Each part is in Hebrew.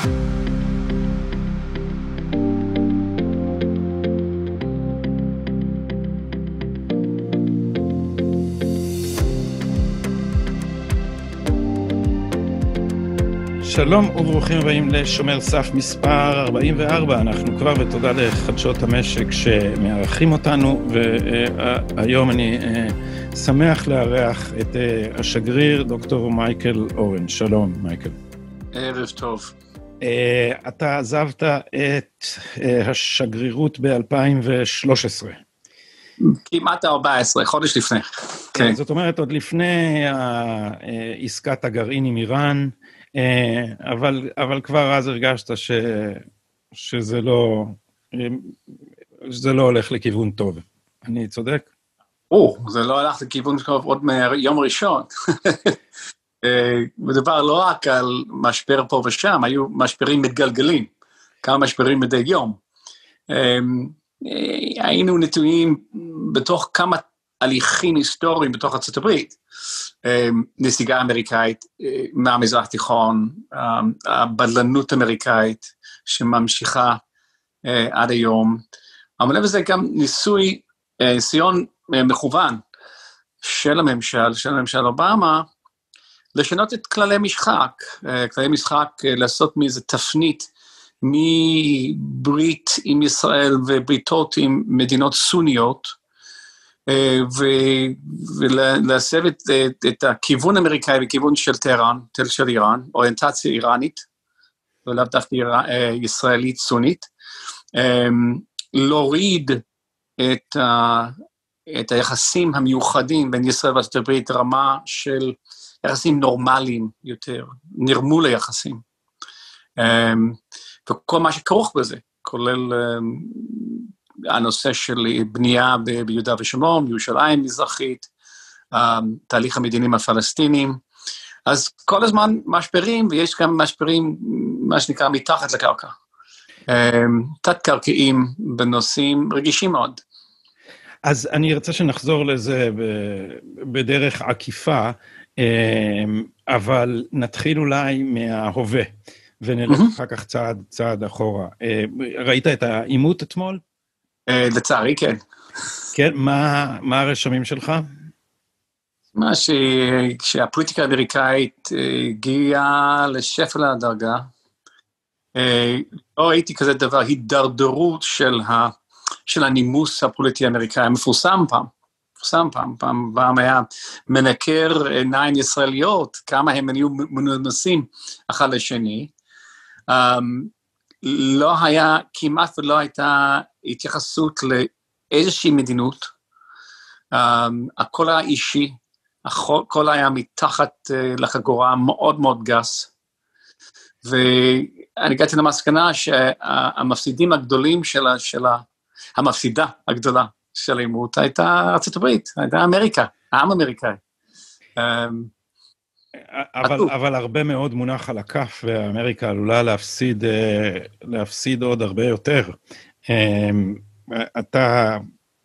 שלום וברוכים הבאים לשומר סף מספר 44, אנחנו כבר ותודה לחדשות המשק שמארחים אותנו, והיום אני שמח לארח את השגריר דוקטור מייקל אורן. שלום מייקל. ערב טוב. אתה עזבת את השגרירות ב-2013. כמעט 14, חודש לפני. כן. זאת אומרת עוד לפני עסקת הגרעין עם איראן, אבל כבר אז הרגשת שזה לא הולך לכיוון טוב. אני צודק? זה לא הלך לכיוון טוב עוד מיום ראשון. מדבר לא רק על משבר פה ושם, היו משברים מתגלגלים, כמה משברים מדי יום. היינו נטועים בתוך כמה הליכים היסטוריים בתוך ארצות הברית, נסיגה אמריקאית מהמזרח תיכון, הבדלנות אמריקאית שממשיכה עד היום, אבל לזה גם ניסיון מכוון של הממשל אובמה, לשנות את כללי משחק, לעשות מאיזה תפנית, מברית עם ישראל ובריתות עם מדינות סוניות, ולהסב את הכיוון האמריקאי וכיוון של טהרן, של איראן, אוריינטציה איראנית, ולאו דווקא ישראלית סונית, להוריד את היחסים המיוחדים בין ישראל וארצות הברית, רמה של יחסים נורמליים יותר, נרמול היחסים, וכל מה שכרוך בזה, כולל הנושא של בנייה ביהודה ושומרון, ירושלים מזרחית, תהליך המדינים הפלסטינים, אז כל הזמן משברים, ויש גם משברים, מה שנקרא, מתחת לקרקע, תת-קרקעיים בנושאים רגישים מאוד. אז אני רוצה שנחזור לזה בדרך עקיפה, אבל נתחיל אולי מההווה, ונלך אחר כך צעד אחורה. ראית את העימות אתמול? לצערי, כן. כן, מה הרשמים שלך? שהפוליטיקה האמריקאית הגיעה לשפל הדרגה, לא ראיתי כזה דבר, הידרדרות של הנימוס הפוליטי האמריקאי, מפורסם פעם היה מנקר עיניים ישראליות, כמה הם היו מנומסים אחד לשני, לא היה, כמעט ולא הייתה התייחסות לאיזושהי מדיניות, הכל היה אישי, הכל היה מתחת לחגורה מאוד מאוד גס, ואני הגעתי למסקנה שהמפסידים הגדולים המפסידה הגדולה של העימות הייתה ארצות הברית, הייתה אמריקה, העם אמריקאי. אבל הרבה מאוד מונח על הכף, ואמריקה עלולה להפסיד עוד הרבה יותר. אתה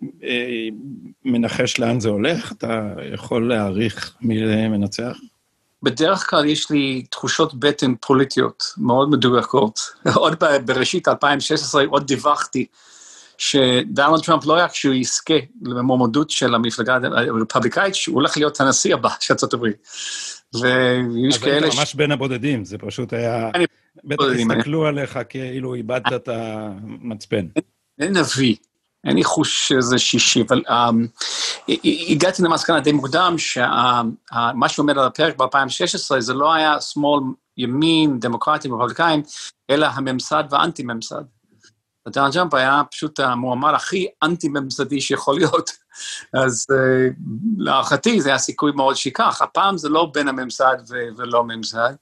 מנחש לאן זה הולך? אתה יכול להעריך מי מנצח? בדרך כלל יש לי תחושות בטן פוליטיות מאוד מדויקות. עוד בראשית 2016 עוד דיווחתי שדונלד טראמפ לא היה כשהוא יזכה למועמדות של המפלגה הרפובליקאית, שהוא הולך להיות הנשיא הבא של ארצות הברית. ויש כאלה... אז ממש בין הבודדים, זה פשוט היה... בטח הסתכלו עליך כאילו איבדת את המצפן. אין נביא, אין לי חוש שזה שישי, אבל הגעתי למסקנה די מוקדם, שמה שעומד על הפרק ב-2016, זה לא היה שמאל, ימין, דמוקרטים, רפובליקאים, אלא הממסד והאנטי-ממסד. דונלד טראמפ היה פשוט המועמד הכי אנטי-ממסדי שיכול להיות, אז להערכתי זה היה סיכוי מאוד שיקח, הפעם זה לא בין הממסד ולא ממסד,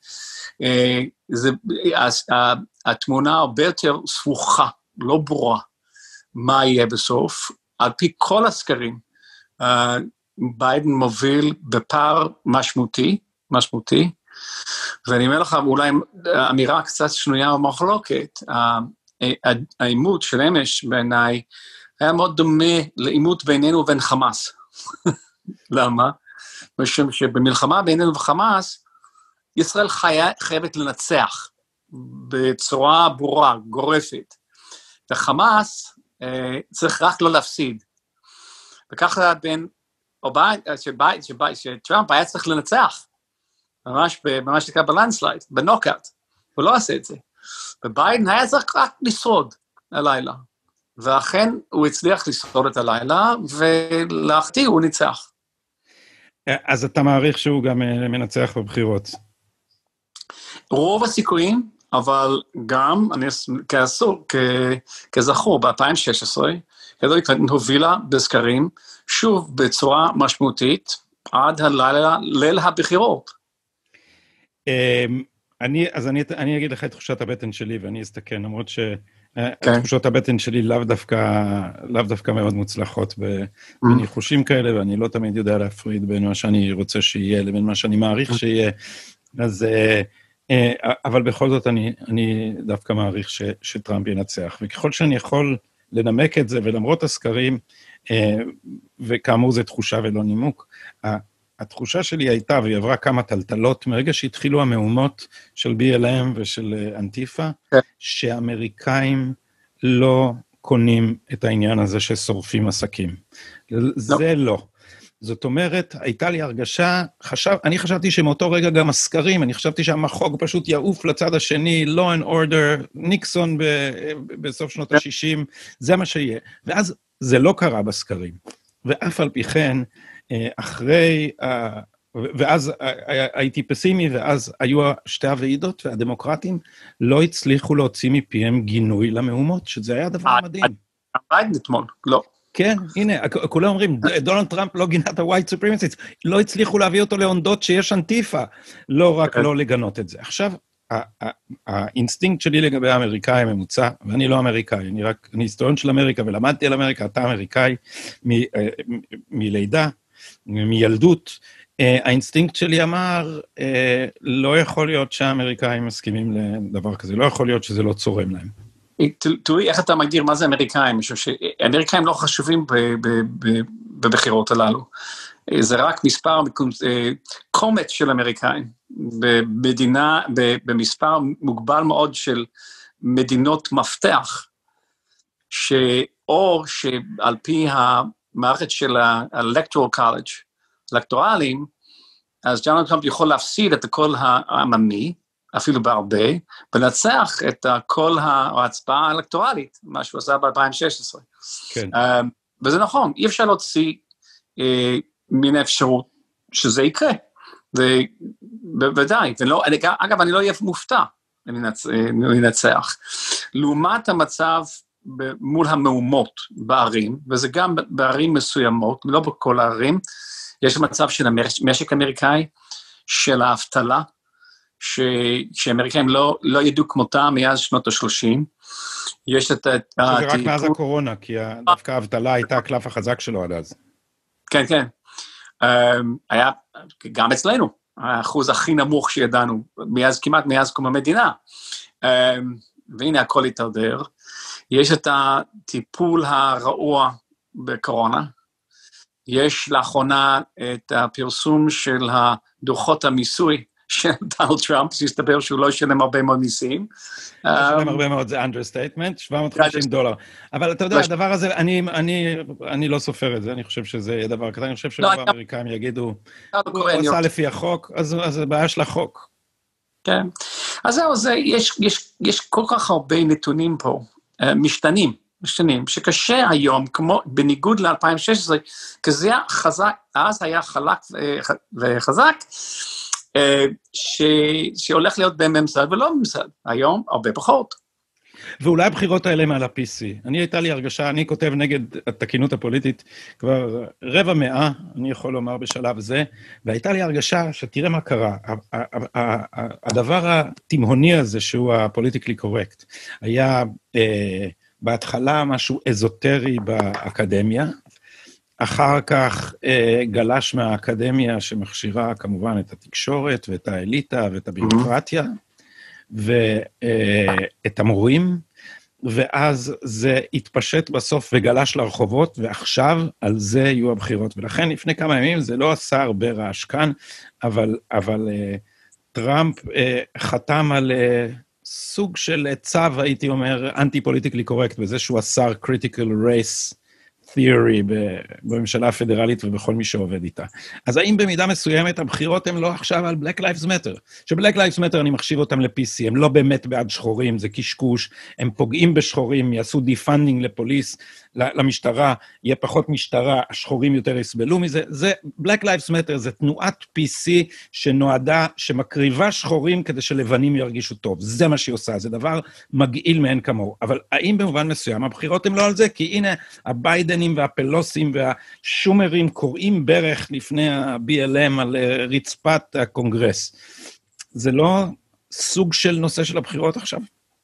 התמונה הרבה יותר סבוכה, לא ברורה, מה יהיה בסוף, על פי כל הסקרים, ביידן מוביל בפער משמעותי, ואני אומר לך אולי אמירה קצת שנויה במחלוקת, העימות של אמש בעיניי היה מאוד דומה לעימות בינינו ובין חמאס. למה? משום שבמלחמה בינינו וחמאס, ישראל חייבת לנצח בצורה ברורה, גורפת, וחמאס צריך רק לא להפסיד. וככה שטראמפ היה צריך לנצח, ממש נקרא בלנדסלייד, בנוקאט, הוא לא עשה את זה. וביידן היה צריך רק לשרוד הלילה, ואכן הוא הצליח לשרוד את הלילה, ולהחטיא הוא ניצח. אז אתה מעריך שהוא גם מנצח בבחירות? רוב הסיכויים, אבל גם, כזכור, ב-2016, הילרי קלינטון הובילה בסקרים, שוב בצורה משמעותית, עד הלילה, ליל הבחירות. אני אגיד לך את תחושת הבטן שלי, ואני אסתכן, למרות שתחושות הבטן שלי לאו דווקא מאוד מוצלחות בניחושים כאלה, ואני לא תמיד יודע להפריד בין מה שאני רוצה שיהיה, לבין מה שאני מעריך שיהיה, אז, אבל בכל זאת אני דווקא מעריך שטראמפ ינצח, וככל שאני יכול לנמק את זה, ולמרות הסקרים, וכאמור זה תחושה ולא נימוק, התחושה שלי הייתה, והיא עברה כמה טלטלות, מרגע שהתחילו המהומות של BLM ושל אנטיפה, שאמריקאים לא קונים את העניין הזה ששורפים עסקים. זה לא. זאת אומרת, הייתה לי הרגשה, אני חשבתי שמאותו רגע גם הסקרים, אני חשבתי שהמחוג פשוט יעוף לצד השני, law and order, ניקסון בסוף שנות ה-60, זה מה שיהיה. ואז זה לא קרה בסקרים. ואף על פי כן, ואז הייתי פסימי, ואז היו שתי הוועידות, והדמוקרטים לא הצליחו להוציא מפיהם גינוי למהומות, שזה היה דבר מדהים. ביידן אתמול, לא. כן, הנה, כולם אומרים, דונלד טראמפ לא גינה את ה-white supremacists, לא הצליחו להביא אותו לעונדות שיש אנטיפה, לא רק לא לגנות את זה. עכשיו, האינסטינקט שלי לגבי האמריקאי הממוצע, ואני לא אמריקאי, אני היסטוריון של אמריקה, ולמדתי על אמריקה, אתה אמריקאי מלידה, מילדות, האינסטינקט שלי אמר, לא יכול להיות שהאמריקאים מסכימים לדבר כזה, לא יכול להיות שזה לא צורם להם. תראי, איך אתה מגדיר מה זה אמריקאים? האמריקאים לא חשובים בבחירות הללו. זה רק מספר, קומץ של אמריקאים, במספר מוגבל מאוד של מדינות מפתח, או שעל פי המערכת של ה-electoral college, אלקטורלים, אז דונלד טראמפ יכול להפסיד את הקול העממי, אפילו בהרבה, ולנצח את כל ההצבעה האלקטורלית, מה שהוא עשה ב-2016. כן. וזה נכון, אי אפשר להוציא מן האפשרות שזה יקרה, ובוודאי, אגב, אני לא אהיה מופתע לנצח. לעומת המצב מול המהומות בערים, וזה גם בערים מסוימות, לא בכל הערים, יש מצב של המשק אמריקאי, של האבטלה, שאמריקאים לא ידעו כמותה מאז שנות ה-30. יש את... זה רק מאז הקורונה, כי דווקא האבטלה הייתה הקלף החזק שלו עד אז. כן, כן. היה גם אצלנו, האחוז הכי נמוך שידענו, כמעט מאז קום המדינה. והנה הכל התדרדר. יש את הטיפול הרעוע בקורונה, יש לאחרונה את הפרסום של הדוחות המיסוי של דונלד טראמפ, שהסתבר שהוא לא ישלם הרבה מאוד מיסים. לא ישלם הרבה מאוד, זה understatement, $750. אבל אתה יודע, הדבר הזה, אני לא סופר את זה, אני חושב שזה יהיה דבר כזה, אני חושב שרוב האמריקאים יגידו, הוא עושה לפי החוק, אז זה בעיה של החוק. כן, אז זהו, יש כל כך הרבה נתונים פה, משתנים, שקשה היום, כמו בניגוד ל-2016, כזה חזק, אז היה חלק וחזק, שהולך להיות בממסד ולא בממסד, היום הרבה פחות. ואולי הבחירות האלה מעל ה-PC. הייתה לי הרגשה, אני כותב נגד התקינות הפוליטית כבר רבע מאה, אני יכול לומר בשלב זה, והייתה לי הרגשה שתראה מה קרה, הדבר התימהוני הזה שהוא הפוליטיקלי קורקט, היה בהתחלה משהו אזוטרי באקדמיה, אחר כך גלש מהאקדמיה שמכשירה כמובן את התקשורת ואת האליטה ואת הבירוקרטיה, ואת המורים, ואז זה התפשט בסוף וגלש לרחובות, ועכשיו על זה יהיו הבחירות. ולכן לפני כמה ימים זה לא עשה הרבה רעש כאן, אבל טראמפ חתם על סוג של צו, הייתי אומר, אנטי-פוליטיקלי קורקט, בזה שהוא אסר critical race theory בממשלה הפדרלית ובכל מי שעובד איתה. אז האם במידה מסוימת הבחירות הן לא עכשיו על Black Lives Matter? ש-Black Lives Matter אני מחשיב אותם ל-PC, הם לא באמת בעד שחורים, זה קשקוש, הם פוגעים בשחורים, יעשו דיפנדינג לפוליס, למשטרה, יהיה פחות משטרה, השחורים יותר יסבלו מזה, זה, Black Lives Matter זה תנועת PC שנועדה, שמקריבה שחורים כדי שלבנים ירגישו טוב, זה מה שהיא עושה, זה דבר מגעיל מאין כמוהו, אבל האם במובן מסוים הבחירות הן לא על זה? כי הנה הביידנים והפלוסים והשומרים קוראים ברך לפני ה-BLM על רצפת הקונגרס, זה לא סוג של נושא של הבחירות עכשיו?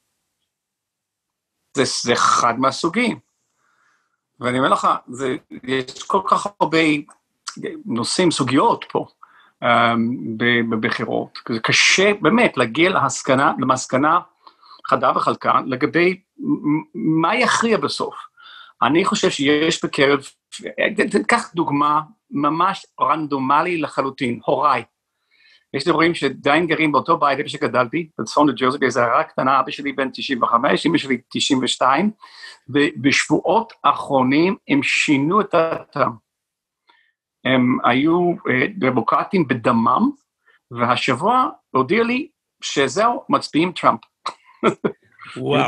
זה חד מהסוגים. ואני אומר לך, יש כל כך הרבה נושאים, סוגיות פה, בבחירות. זה קשה באמת להגיע למסקנה חדה וחלקה, לגבי מה יכריע בסוף. אני חושב שיש בקרב, תיקח דוגמה ממש רנדומלי לחלוטין, הוריי. יש דברים שדיין גרים באותו בית, איפה שגדלתי, בצפון ניו ג'רזי, באיזו עיירה קטנה, אבא שלי בן 95, אמא שלי 92, ובשבועות האחרונים הם שינו את דעתם. הם היו דמוקרטים בדמם, והשבוע הודיע לי שזהו, מצביעים טראמפ. וואו,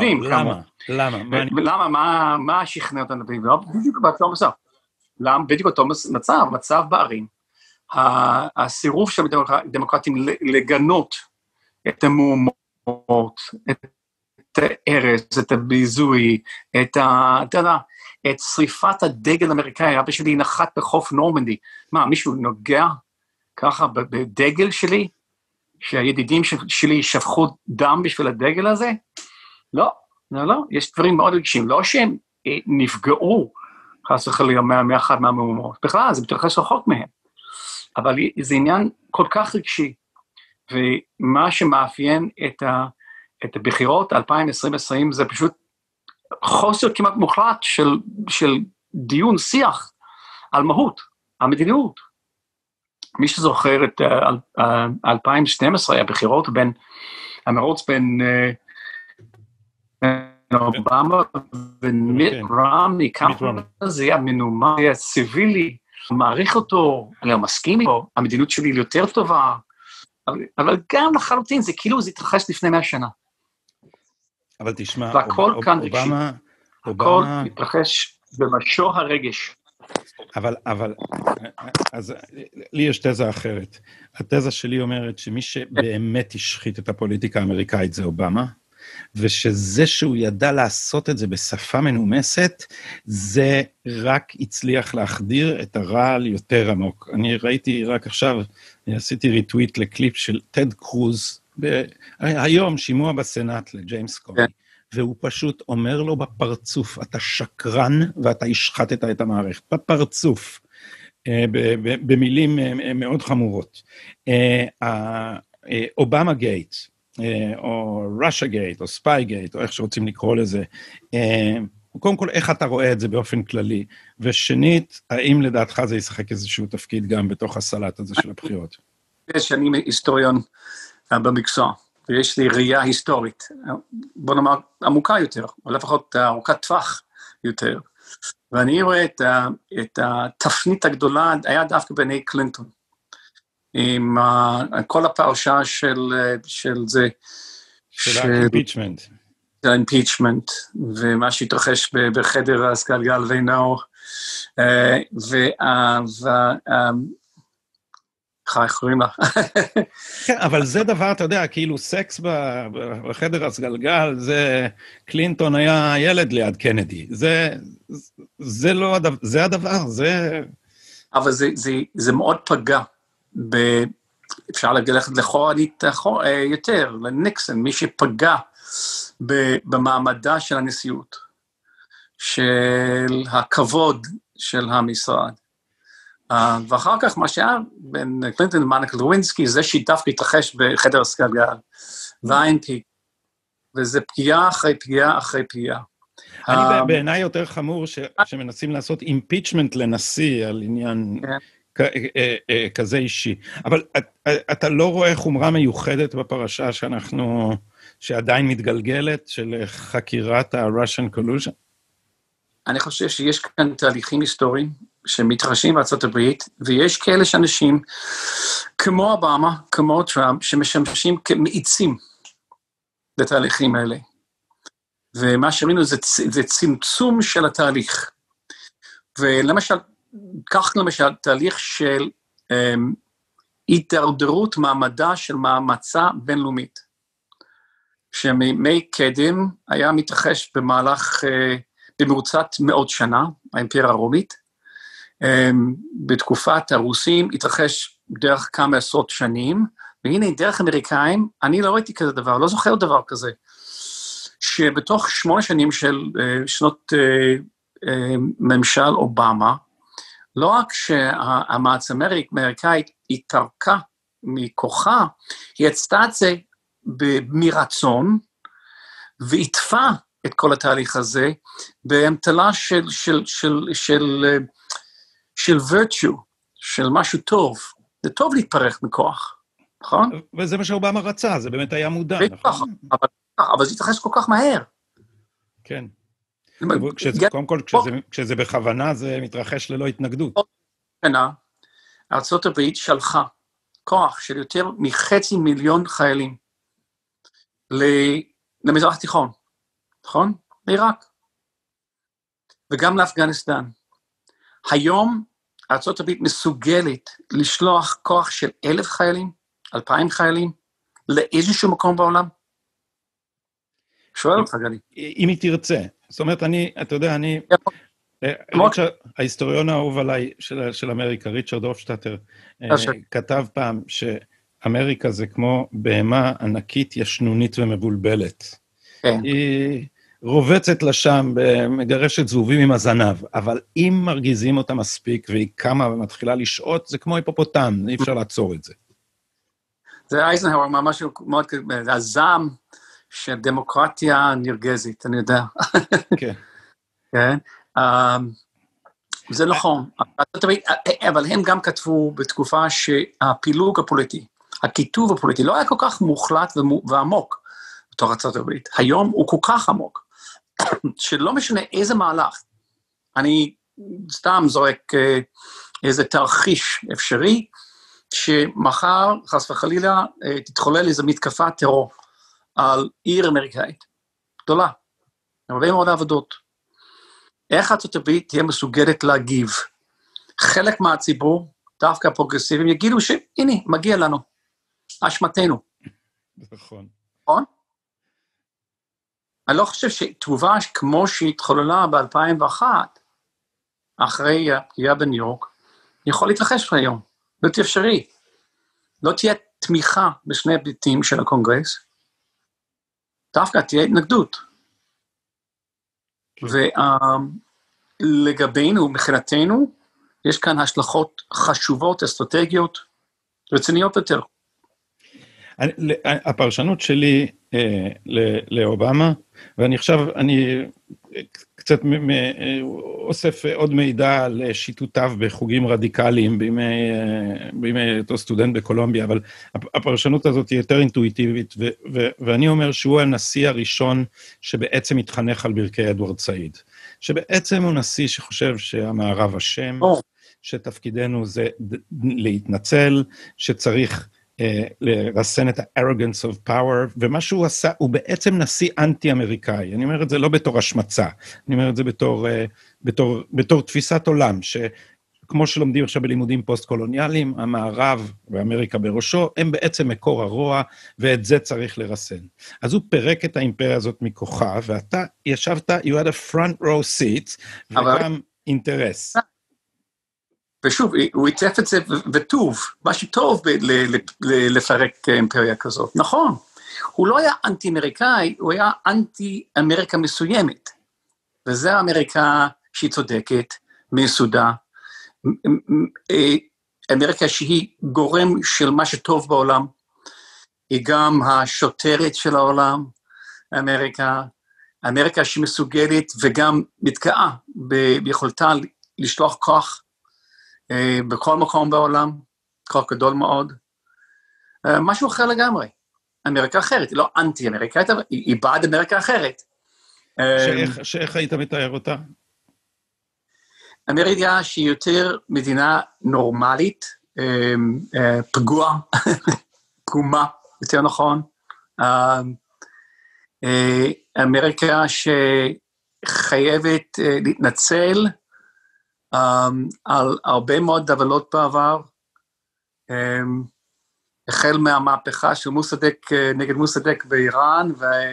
למה? מה שכנע אותנו? בדיוק באותו מצב. בדיוק אותו מצב בערים. הסירוב של הדמוקרטים לגנות את המהומות, את ההרס, את הביזוי, את שריפת הדגל האמריקאי, אבא שלי נחת בחוף נורמנדי, מה, מישהו נוגע ככה בדגל שלי, שהידידים שלי שפכו דם בשביל הדגל הזה? לא, יש דברים מאוד רגשים, לא שהם נפגעו, חס וחלילה מאחד מהמהומות, בכלל זה מתרחש רחוק מהם, אבל זה עניין כל כך רגשי, ומה שמאפיין את הבחירות 2020 זה פשוט חוסר כמעט מוחלט של דיון, שיח על מהות, המדיניות. מי שזוכר את 2012, הבחירות המרוץ בין אובמה ומיט רומני, כמה זה היה מנומר, זה היה סיבילי, מעריך אותו, אני מסכים איתו, המדיניות שלי יותר טובה, אבל גם לחלוטין, זה כאילו זה התרחש לפני 100 שנה. אבל תשמע, והכל כאן רגשי, הכל מתרחש במשור הרגש. אבל, אז לי יש תזה אחרת. התזה שלי אומרת שמי שבאמת השחית את הפוליטיקה האמריקאית זה אובמה, ושזה שהוא ידע לעשות את זה בשפה מנומסת, זה רק הצליח להחדיר את הרעל יותר עמוק. אני ראיתי רק עכשיו, עשיתי ריטוויט לקליפ של טד קרוז, היום שימוע בסנאט לג'יימס קומי, והוא פשוט אומר לו בפרצוף, אתה שקרן ואתה השחטת את המערכת, בפרצוף, במילים מאוד חמורות. אובמה גייט, או ראשה גייט, או ספיי גייט, או איך שרוצים לקרוא לזה, קודם כל, איך אתה רואה את זה באופן כללי, ושנית, האם לדעתך זה ישחק איזשהו תפקיד גם בתוך הסלט הזה של הבחירות? אני היסטוריון במקצוע, ויש לי ראייה היסטורית, בוא נאמר עמוקה יותר, או לפחות ארוכת טווח יותר, ואני רואה את התפנית הגדולה, היה דווקא בעיני קלינטון, עם כל הפרשה של זה, של האימפיצ'מנט. של האימפיצ'מנט, ומה שהתרחש בחדר הסגלגל וינו, איך קוראים לה? כן, אבל זה דבר, אתה יודע, כאילו סקס בחדר הסגלגל, זה, קלינטון היה ילד ליד קנדי, זה לא הדבר, זה הדבר, זה... אבל זה מאוד פגע, אפשר ללכת לחורנית יותר, לניקסון, מי שפגע במעמדה של הנשיאות, של הכבוד של המשרד, ואחר כך מה שהיה בין קלינטון ומוניקה לוינסקי, זה שדווקא התרחש בחדר הסגלגל, והאינפיק, וזה פגיעה אחרי פגיעה אחרי פגיעה. אני בעיניי יותר חמור שמנסים לעשות אימפיצ'מנט לנשיא על עניין כזה אישי, אבל אתה לא רואה חומרה מיוחדת בפרשה שאנחנו שעדיין מתגלגלת, של חקירת ה-Russian collusion? אני חושב שיש כאן תהליכים היסטוריים שמתרחשים בארצות הברית, ויש כאלה שאנשים, כמו אובמה, כמו טראמפ, שמשמשים כמאיצים לתהליכים האלה. ומה שראינו זה צמצום של התהליך. ולמשל, כך למשל, תהליך של התדרדרות מעמדה של מאמצה בינלאומית, שמימי קדם היה מתרחש במהלך, במרוצת מאות שנה, האימפריה הרומית, בתקופת הרוסים התרחש דרך כמה עשרות שנים, והנה דרך אמריקאים, אני לא ראיתי כזה דבר, לא זוכר דבר כזה, שבתוך 8 שנים של שנות ממשל אובמה, לא רק שהמעצמה האמריקאית התפרקה מכוחה, היא יצאה את זה מרצון, והתפה את כל התהליך הזה, באמתלה של virtue, של משהו טוב. זה טוב להתפרק מכוח, נכון? וזה מה שאובמה רצה, זה באמת היה מודע, נכון? אבל זה התרחש כל כך מהר. כן. קודם כל, כשזה בכוונה, זה מתרחש ללא התנגדות. שנה, ארצות הברית שלחה כוח של יותר מ500,000 חיילים למזרח התיכון, נכון? לעיראק. וגם לאפגניסטן. היום ארצות הברית מסוגלת לשלוח כוח של 1,000 חיילים, 2,000 חיילים, לאיזשהו מקום בעולם? שואל אותך, גלי. אם היא תרצה. זאת אומרת, אתה יודע, ההיסטוריון האהוב עליי של אמריקה, ריצ'רד הופשטאטר, כתב פעם שאמריקה זה כמו בהמה ענקית, ישנונית ומבולבלת. היא רובצת לשם, מגרשת זבובים עם הזנב, אבל אם מרגיזים אותה מספיק, והיא קמה ומתחילה לשעות, זה כמו היפופוטם, אי אפשר לעצור את זה. זה אייזנהאואר, ממש מאוד, זה הזעם של דמוקרטיה נרגזית, אני יודע. כן. כן. זה נכון, אבל הם גם כתבו בתקופה שהפילוג הפוליטי, הכיתוב הפוליטי, לא היה כל כך מוחלט ועמוק בתוך ארצות הברית. היום הוא כל כך עמוק, שלא משנה איזה מהלך. אני סתם זורק איזה תרחיש אפשרי, שמחר, חס וחלילה, תתחולל איזו מתקפת טרור על עיר אמריקאית, גדולה, הרבה מאוד עבודות. איך ארצות הברית תהיה מסוגלת להגיב? חלק מהציבור, דווקא הפרוגרסיביים, יגידו שהנה, מגיע לנו, אשמתנו. נכון. נכון? אני לא חושב שתגובה כמו שהתחוללה ב-2001, אחרי הפגיעה בניו יורק, יכול להתרחש היום, בלתי אפשרי. לא תהיה תמיכה בשני היבטים של הקונגרס, דווקא תהיה התנגדות. ולגבינו, מבחינתנו, יש כאן השלכות חשובות, אסטרטגיות, רציניות יותר. הפרשנות שלי לאובמה, ואני עכשיו, אני קצת אוסף עוד מידע על שיטותיו בחוגים רדיקליים בימי אותו סטודנט בקולומביה, אבל הפרשנות הזאת היא יותר אינטואיטיבית, ואני אומר שהוא הנשיא הראשון שבעצם התחנך על ברכי אדוארד סעיד, שבעצם הוא נשיא שחושב שהמערב אשם, שתפקידנו זה להתנצל, שצריך לרסן את ה-arrogance of power, ומה שהוא עשה, הוא בעצם נשיא אנטי-אמריקאי. אני אומר את זה לא בתור השמצה, אני אומר את זה בתור תפיסת עולם, שכמו שלומדים עכשיו בלימודים פוסט-קולוניאליים, המערב ואמריקה בראשו, הם בעצם מקור הרוע, ואת זה צריך לרסן. אז הוא פרק את האימפריה הזאת מכוחה, ואתה ישבת, you had a front row seat, וגם אינטרס. ושוב, הוא יצף את זה וטוב, משהו טוב לפרק אימפריה כזאת. נכון, הוא לא היה אנטי-אמריקאי, הוא היה אנטי-אמריקה מסוימת. וזה האמריקה שהיא צודקת, מיסודה, אמריקה שהיא גורם של מה שטוב בעולם, היא גם השוטרת של העולם, אמריקה שהיא מסוגלת וגם מתגאה ביכולתה לשלוח כוח, בכל מקום בעולם, כוח גדול מאוד, משהו אחר לגמרי. אמריקה אחרת, היא לא אנטי-אמריקאית, אבל היא בעד אמריקה אחרת. שאיך היית מתאר אותה? אמריקה שהיא יותר מדינה נורמלית, פגועה, פגומה, יותר נכון. אמריקה שחייבת להתנצל על הרבה מאוד עוולות בעבר, החל מהמהפכה של מוסדק נגד מוסדק באיראן,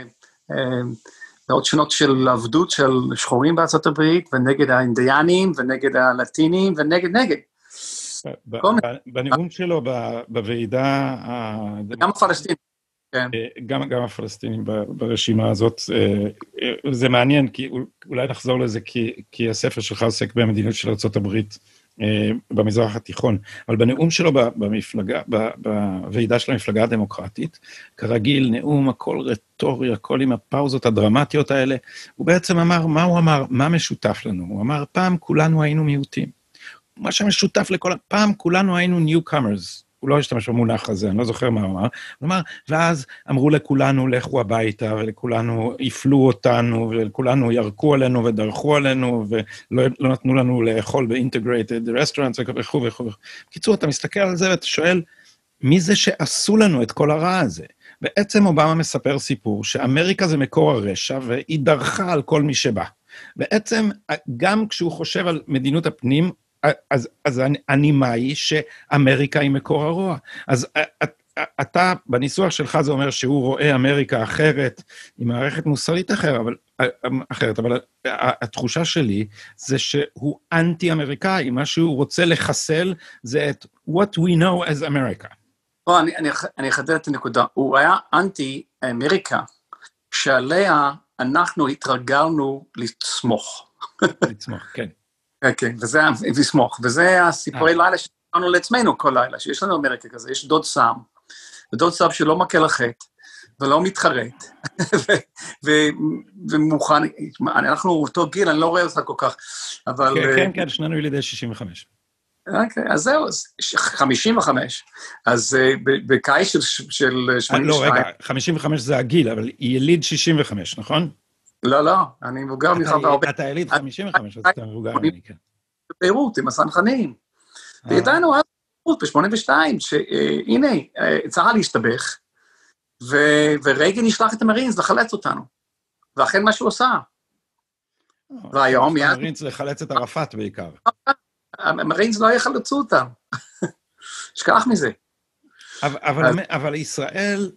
ועוד שונות של עבדות של שחורים בארצות הברית, ונגד האינדיאנים, ונגד הלטינים, ונגד. בנאום שלו, בוועידה... גם הפלסטינים. גם הפלסטינים ברשימה הזאת, זה מעניין, כי אולי נחזור לזה, כי הספר שלך עוסק במדיניות של ארצות הברית, במזרח התיכון, אבל בנאום שלו בוועידה של המפלגה הדמוקרטית, כרגיל, נאום הכל רטורי, הכל עם הפאוזות הדרמטיות האלה, הוא בעצם אמר, מה הוא אמר? מה משותף לנו? הוא אמר, פעם כולנו היינו מיעוטים. מה שמשותף פעם כולנו היינו newcomers. הוא לא השתמש במונח הזה, אני לא זוכר מה הוא אמר. הוא אמר, ואז אמרו לכולנו, לכו הביתה, ולכולנו יפלו אותנו, ולכולנו ירקו עלינו ודרכו עלינו, ולא נתנו לנו לאכול ב-integrated restaurants וכו' וכו'. בקיצור, אתה מסתכל על זה ואתה שואל, מי זה שעשו לנו את כל הרע הזה? בעצם אובמה מספר סיפור, שאמריקה זה מקור הרשע, והיא דרכה על כל מי שבא. בעצם, גם כשהוא חושב על מדינות הפנים, אז הנימה היא שאמריקה היא מקור הרוע. אז אתה, בניסוח שלך זה אומר שהוא רואה אמריקה אחרת, עם מערכת מוסרית אחרת, אבל התחושה שלי זה שהוא אנטי-אמריקאי, מה שהוא רוצה לחסל זה את what we know as America. אני אחדד את הנקודה, הוא היה אנטי-אמריקה, שעליה אנחנו התרגלנו לצמוך. לצמוך, כן. כן, וזה לסמוך, וזה הסיפורי לילה ששמענו לעצמנו כל לילה, שיש לנו אמריקה כזה, יש דוד סם, ודוד סם שלא מכה לחטא, ולא מתחרט, ומוכן, אנחנו אותו גיל, אני לא רואה אותך כל כך, אבל... כן, שננו ילידי 65. אוקיי, אז זהו, 55, אז בקיץ של 82... לא, רגע, 55 זה הגיל, אבל יליד 65, נכון? לא, אני מבוגר ממך בהרבה. אתה יליד 55, אז אתה מבוגר ממני, כן. בביירות, עם הסנחנים. וידענו אז ב-82, שהנה, צה"ל להסתבך, ורייגן ישלח את המרינס לחלץ אותנו. ואכן מה שהוא עושה. והיום... המרינס לחלץ את ערפאת בעיקר. המרינס לא יחלצו אותם. שכח מזה. אבל ישראל...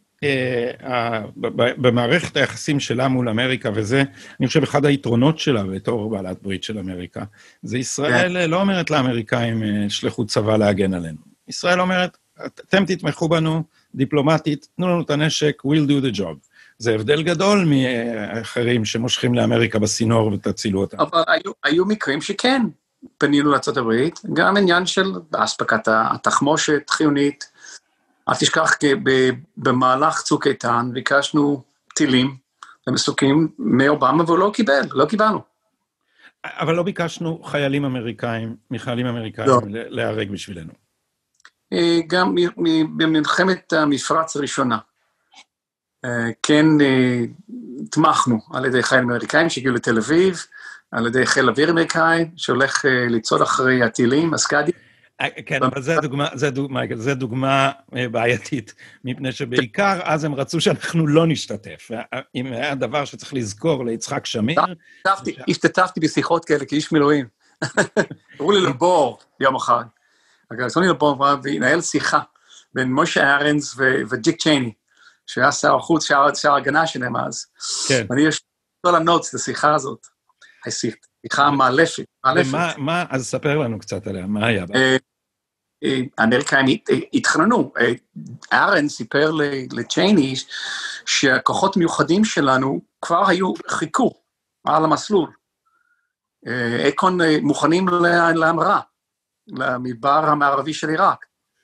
במערכת היחסים שלה מול אמריקה, וזה, אני חושב, אחד היתרונות שלה בתור בעלת ברית של אמריקה, זה ישראל לא אומרת לאמריקאים, שלחו צבא להגן עלינו. ישראל אומרת, אתם תתמכו בנו דיפלומטית, תנו לנו את הנשק, we'll do the job. זה הבדל גדול מאחרים שמושכים לאמריקה בסינור ותצילו אותם. אבל היו מקרים שכן, פנינו לארצות הברית, גם עניין של אספקת התחמושת חיונית, אל תשכח, במהלך צוק איתן, ביקשנו טילים ומסוקים מאובמה, והוא לא קיבלנו. אבל לא ביקשנו מחיילים אמריקאים להיהרג בשבילנו. גם במלחמת המפרץ הראשונה, כן תמכנו על ידי חיילים אמריקאים שהגיעו לתל אביב, על ידי חיל אוויר אמריקאי, שהולך לצעוד אחרי הטילים, הסקאדי, כן, אבל זה דוגמה בעייתית, מפני שבעיקר אז הם רצו שאנחנו לא נשתתף. אם היה דבר שצריך לזכור ליצחק שמיר... השתתפתי בשיחות כאלה כאיש מילואים. קראו לי לבור יום אחד. קראו לי לבור וינהל שיחה בין משה ארנס וג'יק צ'ייני, שהיה שר החוץ, שר ההגנה שלהם אז. כן. ואני יש כל הנוטס לשיחה הזאת. שיחה מאלפת. אז ספר לנו קצת עליה, מה היה בה? האמריקאים התחננו, ארן סיפר לצ'ייני שהכוחות מיוחדים שלנו כבר חיכו על המסלול, אקון מוכנים להמראה, למדבר המערבי של עיראק,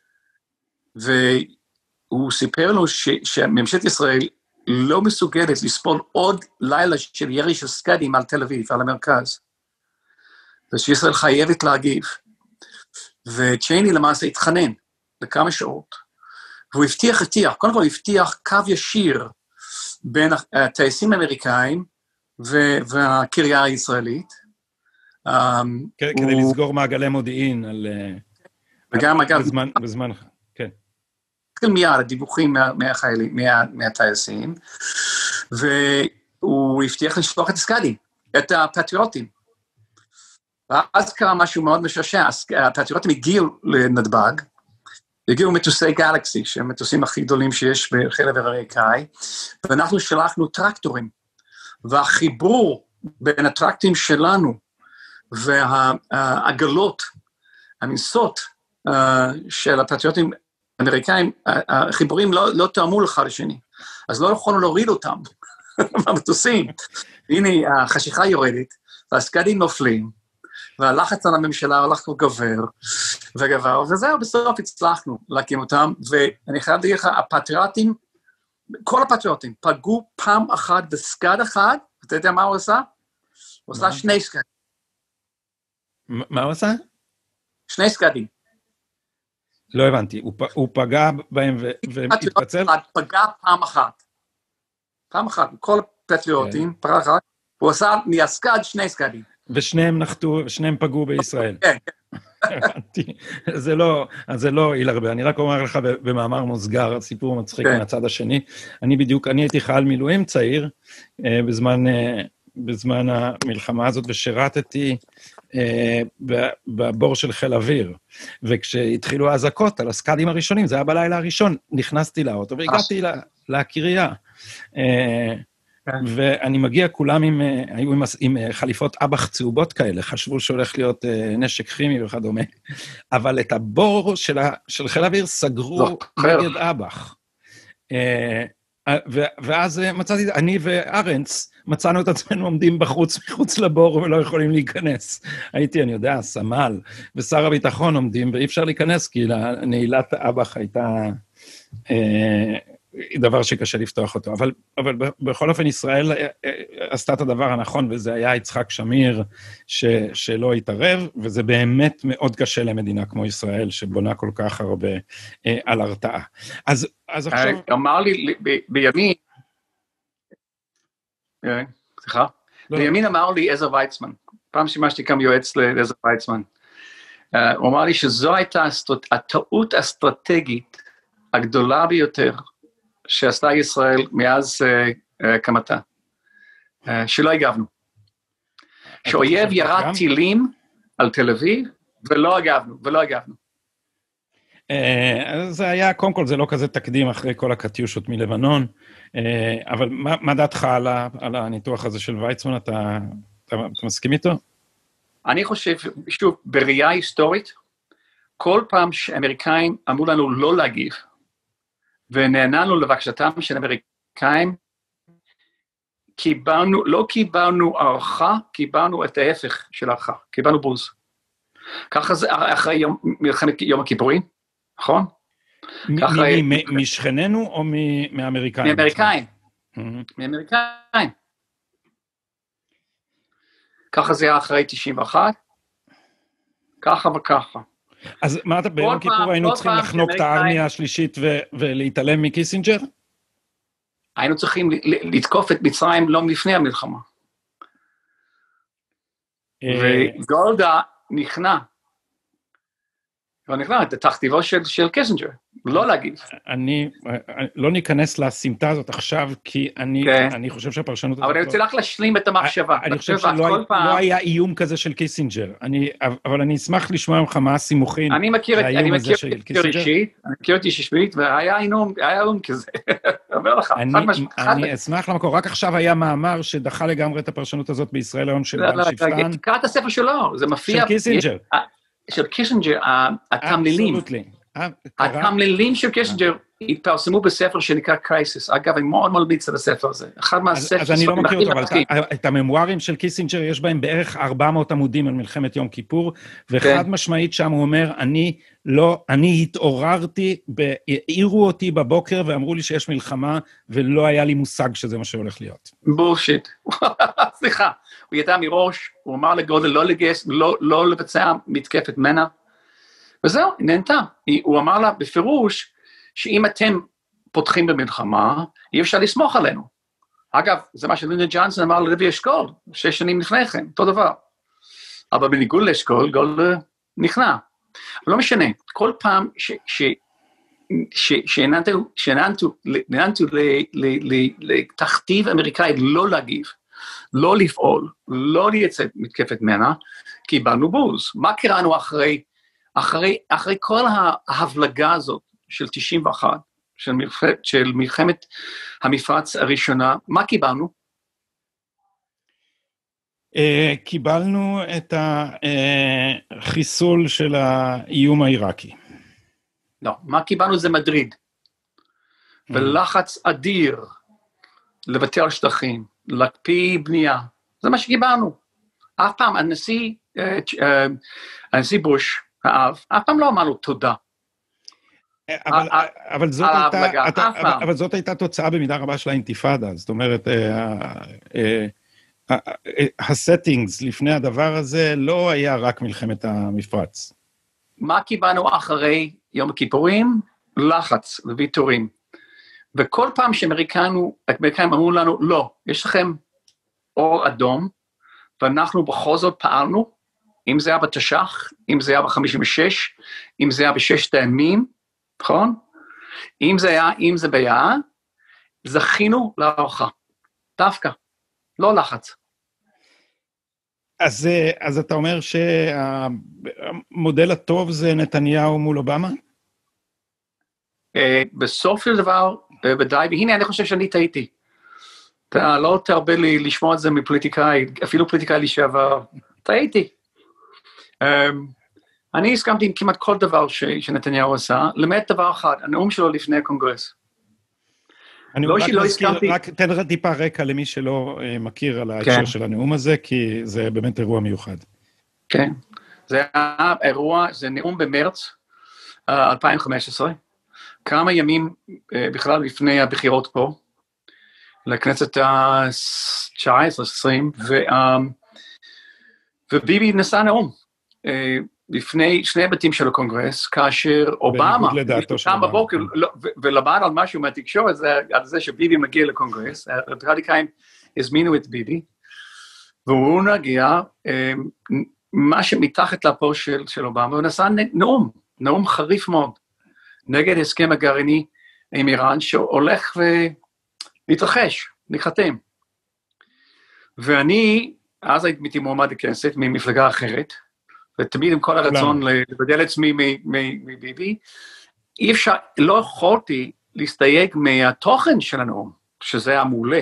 והוא סיפר לו שממשלת ישראל לא מסוגלת לספול עוד לילה של ירי של סקאדים על תל אביב, על המרכז, ושישראל חייבת להגיב. וצ'ייני למעשה התחנן לכמה שעות, והוא קודם כל הבטיח קו ישיר בין הטייסים האמריקאים והקריה הישראלית. כדי לסגור מעגלי מודיעין על... וגם אגב... בזמן, כן. התחיל מיד הדיווחים מהטייסים, והוא הבטיח לשלוח את הסקאדי, את הפטריוטים. ואז קרה משהו מאוד משעשע, הפטריוטים הגיעו לנתב"ג, הגיעו מטוסי גלקסי, שהם המטוסים הכי גדולים שיש בחיל האוויר האמריקאי, ואנחנו שלחנו טרקטורים, והחיבור בין הטרקטורים שלנו, והעגלות, המנסות של הפטריוטים האמריקאים, החיבורים לא תאמו לך לשני, אז לא יכולנו להוריד אותם במטוסים. הנה, החשיכה יורדת, והסקאדים נופלים, והלחץ על הממשלה הולך וגבר, וזהו, בסוף הצלחנו להקים אותם, ואני חייב להגיד לך, הפטריוטים, כל הפטריוטים, פגעו פעם אחת בסקאד אחד, אתה יודע מה הוא עשה? הוא עשה 2 סקאדים. מה הוא עשה? 2 סקאדים. לא הבנתי, הוא פגע בהם והתפצל? פגע פעם אחת, כל הפטריוטים, פעם אחת, הוא עשה מהסקאד 2 סקאדים. ושניהם נחתו, ושניהם פגעו בישראל. כן. זה לא הועיל הרבה, אני רק אומר לך במאמר מוסגר, סיפור מצחיק מהצד השני, אני הייתי חייל מילואים צעיר, בזמן המלחמה הזאת, ושירתתי בבור של חיל אוויר, וכשהתחילו האזעקות על הסקאדים הראשונים, זה היה בלילה הראשון, נכנסתי לאוטו, והגעתי לקריה, ואני מגיע, כולם היו עם חליפות אב"ח צהובות כאלה, חשבו שהולך להיות נשק כימי וכדומה, אבל את הבור של חיל האוויר סגרו נגד אב"ח. ואז מצאתי, אני וארנץ, מצאנו את עצמנו עומדים מחוץ לבור ולא יכולים להיכנס. אני יודע, סמל ושר הביטחון עומדים, ואי אפשר להיכנס, כי נעילת אב"ח הייתה דבר שקשה לפתוח אותו. אבל בכל אופן ישראל עשתה את הדבר הנכון, וזה היה יצחק שמיר שלא התערב, וזה באמת מאוד קשה למדינה כמו ישראל, שבונה כל כך הרבה על הרתעה. אז עכשיו... אמר לי בימין אמר לי עזר ויצמן, פעם שימשתי כמה יועץ לעזר ויצמן, הוא אמר לי שזו הייתה הטעות האסטרטגית הגדולה ביותר, שעשתה ישראל מאז הקמתה, שלא הגבנו. שאויב ירה טילים על תל אביב, ולא הגבנו. זה היה, קודם כל, זה לא כזה תקדים אחרי כל הקטיושות מלבנון, אבל מה דעתך על הניתוח הזה של ויצמן? אתה מסכים איתו? אני חושב, שוב, בראייה היסטורית, כל פעם שאמריקאים אמרו לנו לא להגיב, ונעננו לבקשתם של אמריקאים, לא קיבלנו הערכה, קיבלנו את ההפך של הערכה, קיבלנו בוז. ככה זה אחרי מלחמת יום הכיפורים, נכון? משכננו או מאמריקאים? מאמריקאים. ככה זה היה אחרי 91, ככה וככה. אז מה אתה, ביום כיפור היינו צריכים לחנוק את הארמיה השלישית ולהתעלם מקיסינג'ר? היינו צריכים לתקוף את מצרים לא לפני המלחמה. וגולדה נכנע. את התכתיבו של קיסינג'ר, לא להגיד. לא ניכנס לסמטה הזאת עכשיו, כי אני חושב שהפרשנות... אבל אני רוצה לך להשלים את המחשבה. אני חושב שלא היה איום כזה של קיסינג'ר, אבל אני אשמח לשמוע ממך מה הסימוכין. אני מכיר את אישית, והיה איום כזה. אני אשמח למקור, רק עכשיו היה מאמר שדחה לגמרי את הפרשנות הזאת בישראל היום של בל שפטן. תקרא את הספר שלו, זה מופיע... של קיסינג'ר. של קיסינג'ר, התמלילים של קיסינג'ר התפרסמו בספר שנקרא קרייסיס. אגב, אני מאוד מלביץ על הספר הזה. אז אני לא מכיר אותו, אבל את הממוארים של קיסינג'ר יש בהם בערך 400 עמודים על מלחמת יום כיפור, וחד משמעית שם הוא אומר, אני התעוררתי, העירו אותי בבוקר ואמרו לי שיש מלחמה, ולא היה לי מושג שזה מה שהולך להיות. בולשיט. סליחה. הוא ידע מראש, הוא אמר לגודל לא לגייס, לא לבצע מתקפת מנע, וזהו, נהנתה. הוא אמר לה בפירוש, שאם אתם פותחים במלחמה, אי אפשר לסמוך עלינו. אגב, זה מה שלינדון ג'ונסון אמר ללוי אשכול, 6 שנים לפני כן, אותו דבר. אבל בניגוד לאשכול, גולדה נכנע. לא משנה, כל פעם שנענתו לתכתיב אמריקאי לא להגיב, לא לפעול, לא לייצא מתקפת מנע, קיבלנו בוז. מה קראנו אחרי כל ההבלגה הזאת של 91, של מלחמת המפרץ הראשונה, מה קיבלנו? קיבלנו את החיסול של האיום העיראקי. לא, מה קיבלנו זה מדריד. ולחץ אדיר לבטל שטחים, להקפיא בנייה. זה מה שקיבלנו. אף פעם הנשיא בוש, האב, אף פעם לא אמר לו תודה. אבל זאת הייתה תוצאה במידה רבה של האינתיפאדה, זאת אומרת, הסטינגס לפני הדבר הזה לא היה רק מלחמת המפרץ. מה קיבלנו אחרי יום הכיפורים? לחץ וויתורים. וכל פעם שהאמריקאים אמרו לנו, לא, יש לכם אור אדום, ואנחנו בכל זאת פעלנו, אם זה היה בתש"ח, אם זה היה ב-56, אם זה היה בששת הימים, נכון? אם זה היה, זכינו להערכה. דווקא, לא לחץ. אז אתה אומר שהמודל הטוב זה נתניהו מול אובמה? בסוף של דבר, בוודאי, והנה אני חושב שאני טעיתי. אתה לא תרבה לי לשמוע את זה מפוליטיקאי, אפילו פוליטיקאי לשעבר. טעיתי. אני הסכמתי עם כמעט כל דבר שנתניהו עשה, למעט דבר אחד, הנאום שלו לפני הקונגרס. אני רק מזכיר, רק תן טיפה רקע למי שלא מכיר על ההקשר של הנאום הזה, כי זה באמת אירוע מיוחד. כן, זה אירוע, זה נאום במרץ 2015, כמה ימים בכלל לפני הבחירות פה, לכנסת ה-19-20, וביבי נשא נאום, לפני שני בתים של הקונגרס, כאשר אובמה, קם בבוקר, ולמד על משהו מהתקשורת, על זה שביבי מגיע לקונגרס, הרדיקאים הזמינו את ביבי, והוא נגיע, מה שמתחת לפה של אובמה, ונשא נאום חריף מאוד, נגד הסכם הגרעיני עם איראן, שהולך להתרחש, נחתם. ואני, אז הייתי מועמד לכנסת ממפלגה אחרת, ותמיד עם כל הרצון לבדל עצמי מביבי, אי אפשר, לא יכולתי להסתייג מהתוכן של הנאום, שזה היה מעולה.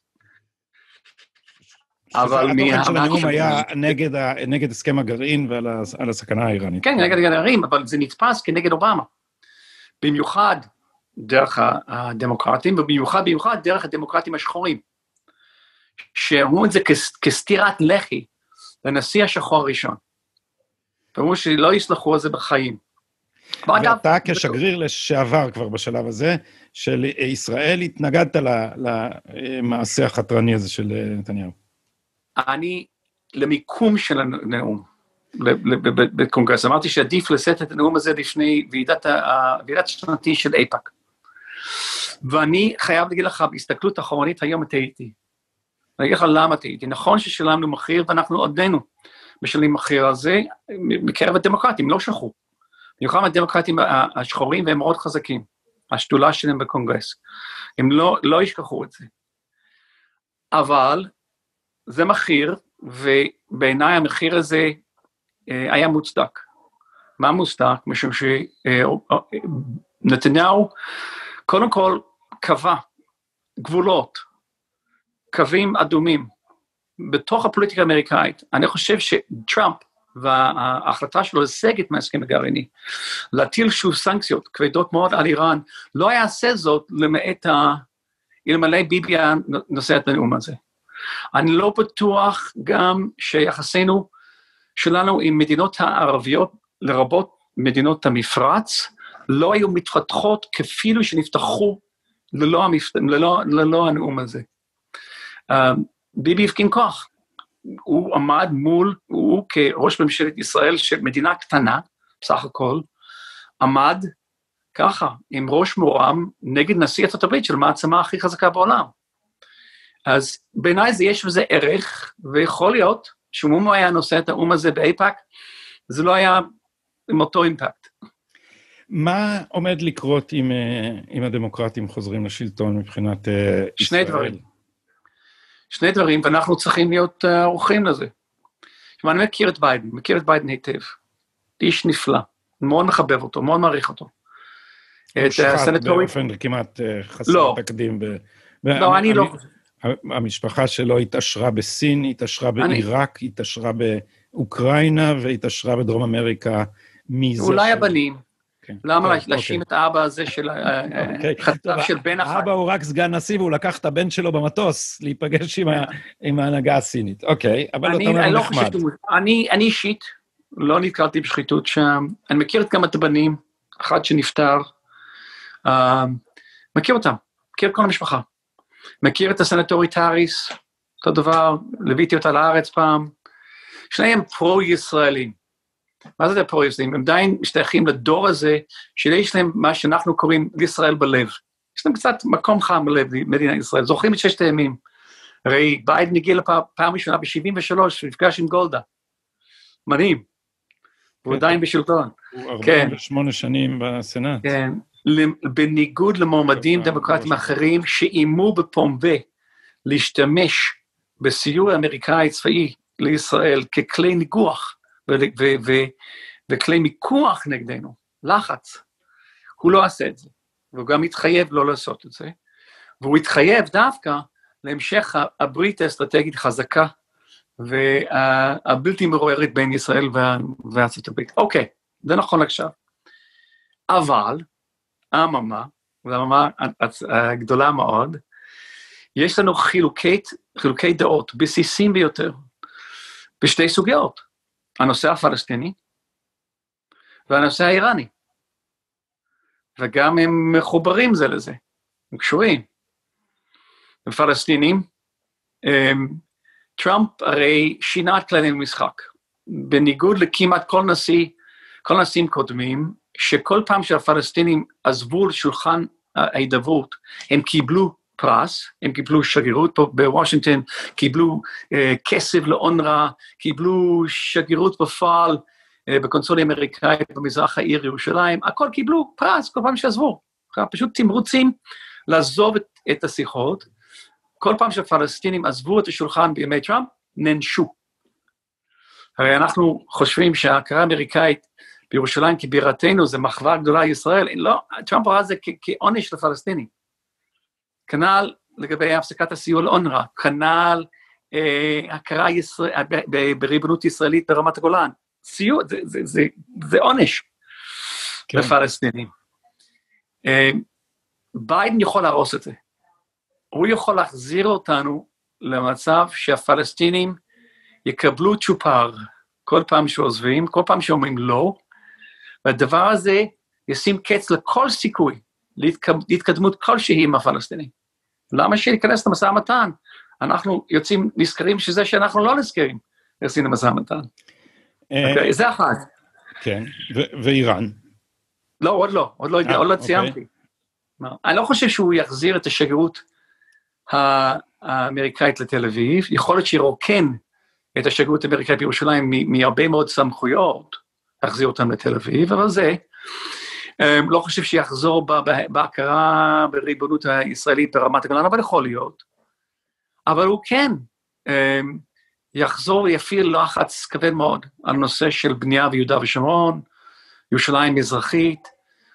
אבל התוכן של הנאום היה נגד הסכם הגרעין ועל הסכנה האיראנית. כן, נגד הגרעין, אבל זה נתפס כנגד אובמה. במיוחד דרך הדמוקרטים, ובמיוחד דרך הדמוקרטים השחורים, שאומרים את זה כסתירת לחי לנשיא השחור הראשון. ואומרו שלא יסלחו על זה בחיים. ואתה כשגריר לשעבר כבר בשלב הזה, של ישראל התנגדת למעשה החתרני הזה של נתניהו. אני, למיקום של הנאום, בקונגרס, אמרתי שעדיף לשאת את הנאום הזה לפני ועידת שנתי של איפא"ק. ואני חייב להגיד לך, בהסתכלות האחרונית היום טעיתי. אני אגיד לך למה טעיתי. נכון ששילמנו מחיר, ואנחנו עודנו משלמים מחיר על זה, מקרב הדמוקרטים, לא שכחו. במיוחד הדמוקרטים השחורים, והם מאוד חזקים. השדולה שלהם בקונגרס. הם לא ישכחו את זה. אבל זה מחיר, ובעיניי המחיר הזה היה מוצדק. מה מוצדק? משום שנתניהו, קודם כל, קבע גבולות, קווים אדומים, בתוך הפוליטיקה האמריקאית. אני חושב שטראמפ וההחלטה שלו לסגת מההסכם הגרעיני, להטיל שוב סנקציות כבדות מאוד על איראן, לא יעשה זאת למעט אלמלא ביבי נושא את הנאום הזה. אני לא בטוח גם שיחסינו שלנו עם מדינות הערביות, לרבות מדינות המפרץ, לא היו מתפתחות כפילו שנפתחו ללא הנאום הזה. ביבי הפגין כוח. הוא עמד הוא כראש ממשלת ישראל, שמדינה קטנה, בסך הכל, עמד ככה, עם ראש מורם נגד נשיא ארצות הברית של המעצמה הכי חזקה בעולם. אז בעיניי יש בזה ערך, ויכול להיות שאם הוא היה נושא את האום הזה באיפא"ק, זה לא היה עם אותו אימפקט. מה עומד לקרות אם הדמוקרטים חוזרים לשלטון מבחינת ישראל? שני דברים, ואנחנו צריכים להיות ערוכים לזה. אני מכיר את ביידן היטב. איש נפלא, מאוד מחבב אותו, מאוד מעריך אותו. שחט באופן כמעט חסר תקדים. לא, אני לא... המשפחה שלו התעשרה בסין, התעשרה בעיראק, התעשרה באוקראינה, והתעשרה בדרום אמריקה. אולי הבנים. למה להאשים את האבא הזה של חטף של בן אחד? האבא הוא רק סגן נשיא, והוא לקח את הבן שלו במטוס, להיפגש עם ההנהגה הסינית. אוקיי, אבל אתה אומר נחמד. אני אישית לא נתקלתי בשחיתות שם, אני מכיר גם את הבנים, אחד שנפטר, מכיר אותם, מכיר את כל המשפחה, מכיר את הסנטורית האריס, אותו דבר, לביתי אותה לארץ פעם, שניהם פרו-ישראלים. מה זה פרו-ישראלים? הם עדיין משתייכים לדור הזה, שיש להם מה שאנחנו קוראים ישראל בלב. יש להם קצת מקום חם בלב, מדינת ישראל. זוכרים את 6 הימים. הרי ביידן הגיע לפעם ראשונה ב-73, ונפגש עם גולדה. מדהים. הוא עדיין בשלטון. הוא 48 שנים בסנאט. כן. בניגוד למועמדים דמוקרטיים אחרים, שאימו בפומבי להשתמש בסיור האמריקאי צבאי לישראל ככלי ניגוח, וכלי מיקוח נגדנו, לחץ. הוא לא עשה את זה, והוא גם התחייב לא לעשות את זה, והוא התחייב דווקא להמשך הברית האסטרטגית חזקה, והבלתי מעורערת בין ישראל וארצות הברית. אוקיי, זה נכון עכשיו. אבל, והממה הגדולה מאוד, יש לנו חילוקי דעות, בסיסים ביותר, בשתי סוגיות. הנושא הפלסטיני, והנושא האיראני. וגם הם מחוברים זה לזה, הם קשורים. הפלסטינים, טראמפ הרי שינה את כללי המשחק, בניגוד לכמעט כל נשיאים קודמים, שכל פעם שהפלסטינים עזבו לשולחן ההידברות, הם קיבלו פרס, הם קיבלו שגרירות פה בוושינגטון, קיבלו כסף לאונר"א, קיבלו שגרירות בפועל בקונסוליה האמריקאית במזרח העיר ירושלים, הכל קיבלו פרס כל פעם שעזבו, פשוט תמרוצים לעזוב את השיחות, כל פעם שהפלסטינים עזבו את השולחן בימי טראמפ, ננשו. הרי אנחנו חושבים שההכרה האמריקאית בירושלים כבירתנו זה מחווה גדולה לישראל, לא, טראמפ ראה זה כעונש לפלסטינים. כנ"ל לגבי הפסקת הסיוע לאונר"א, כנ"ל הכרה בריבונות ישראלית ברמת הגולן. סיוע, זה עונש לפלסטינים. ביידן יכול להרוס את זה. הוא יכול להחזיר אותנו למצב שהפלסטינים יקבלו צ'ופר כל פעם שעוזבים, כל פעם שאומרים לא, והדבר הזה ישים קץ לכל סיכוי להתקדמות כלשהי עם הפלסטינים. למה שניכנס למשא ומתן? אנחנו יוצאים נזכרים שזה שאנחנו לא נזכרים לשים למשא ומתן. זה אחת. כן, ואיראן? לא, עוד לא ציימתי. אני לא חושב שהוא יחזיר את השגרירות האמריקאית לתל אביב, יכול להיות שירוקן את השגרירות האמריקאית בירושלים מהרבה מאוד סמכויות, להחזיר אותם לתל אביב, אבל זה, לא חושב שיחזור בהכרה בריבונות הישראלית ברמת הגולן, אבל יכול להיות. אבל הוא כן יחזור, יפעיל לחץ כבד מאוד על נושא של בנייה ביהודה ושומרון, ירושלים מזרחית,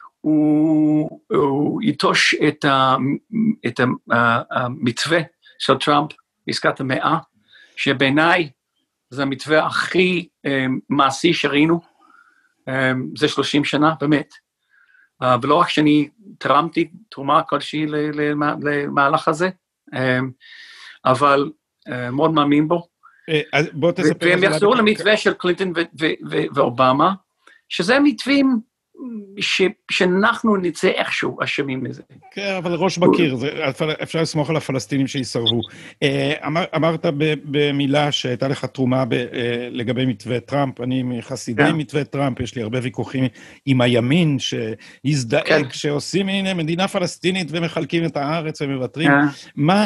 הוא יטוש את המתווה של טראמפ, עסקת המאה, שבעיניי זה המתווה הכי מעשי שראינו, זה 30 שנה, באמת. ולא רק שאני תרמתי תרומה כלשהי למהלך הזה, אבל מאוד מאמין בו. והם יחזרו למתווה של קלינטון ואובמה, שזה מתווים שאנחנו נצא איכשהו אשמים מזה. כן, אבל ראש בקיר, אפשר לסמוך על הפלסטינים שיסרבו. אמרת במילה שהייתה לך תרומה לגבי מתווה טראמפ, אני מחסידי מתווה טראמפ, יש לי הרבה ויכוחים עם הימין, שהזדעק, שעושים הנה מדינה פלסטינית ומחלקים את הארץ ומוותרים. מה,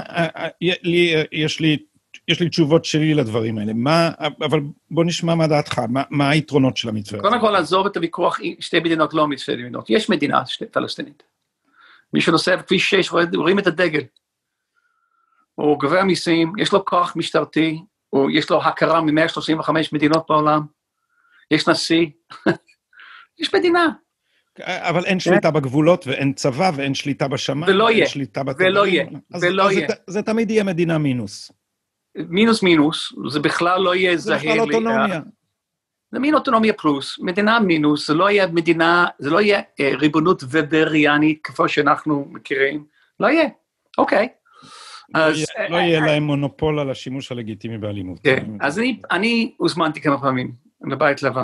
יש לי תשובות שלי לדברים האלה. אבל בוא נשמע מה דעתך, מה היתרונות של המתווה? קודם כל, לעזוב את הוויכוח, שתי מדינות לא שתי מדינות. יש מדינה פלסטינית. מי שנוסע בכביש 6, רואים את הדגל. הוא גובה מיסים, יש לו כוח משטרתי, יש לו הכרה מ-135 מדינות בעולם, יש נשיא, יש מדינה. אבל אין שליטה בגבולות, ואין צבא, ואין שליטה בשמיים. ולא יהיה, ולא יהיה. זה תמיד יהיה מדינה מינוס. מינוס, זה בכלל לא יהיה זהה. זה בכלל אוטונומיה. זה מין אוטונומיה פלוס, מדינה מינוס, זה לא יהיה מדינה, זה לא יהיה ריבונות ובריאנית, כפי שאנחנו מכירים, לא יהיה, אוקיי. לא יהיה להם מונופול על השימוש הלגיטימי באלימות. כן, אז אני הוזמנתי כמה פעמים לבית לבן,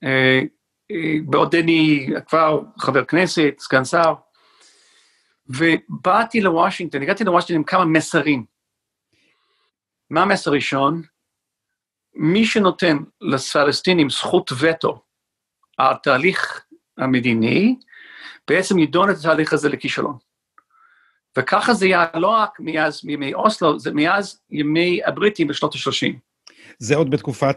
בעודני כבר חבר כנסת, סגן שר, ובאתי לוושינגטון, הגעתי לוושינגטון עם כמה מסרים. מה המסר ראשון? מי שנותן לפלסטינים זכות וטו על תהליך המדיני, בעצם ידון את התהליך הזה לכישלון. וככה זה היה לא רק מאז ימי אוסלו, זה מאז ימי הבריטים בשנות ה-30. זה עוד בתקופת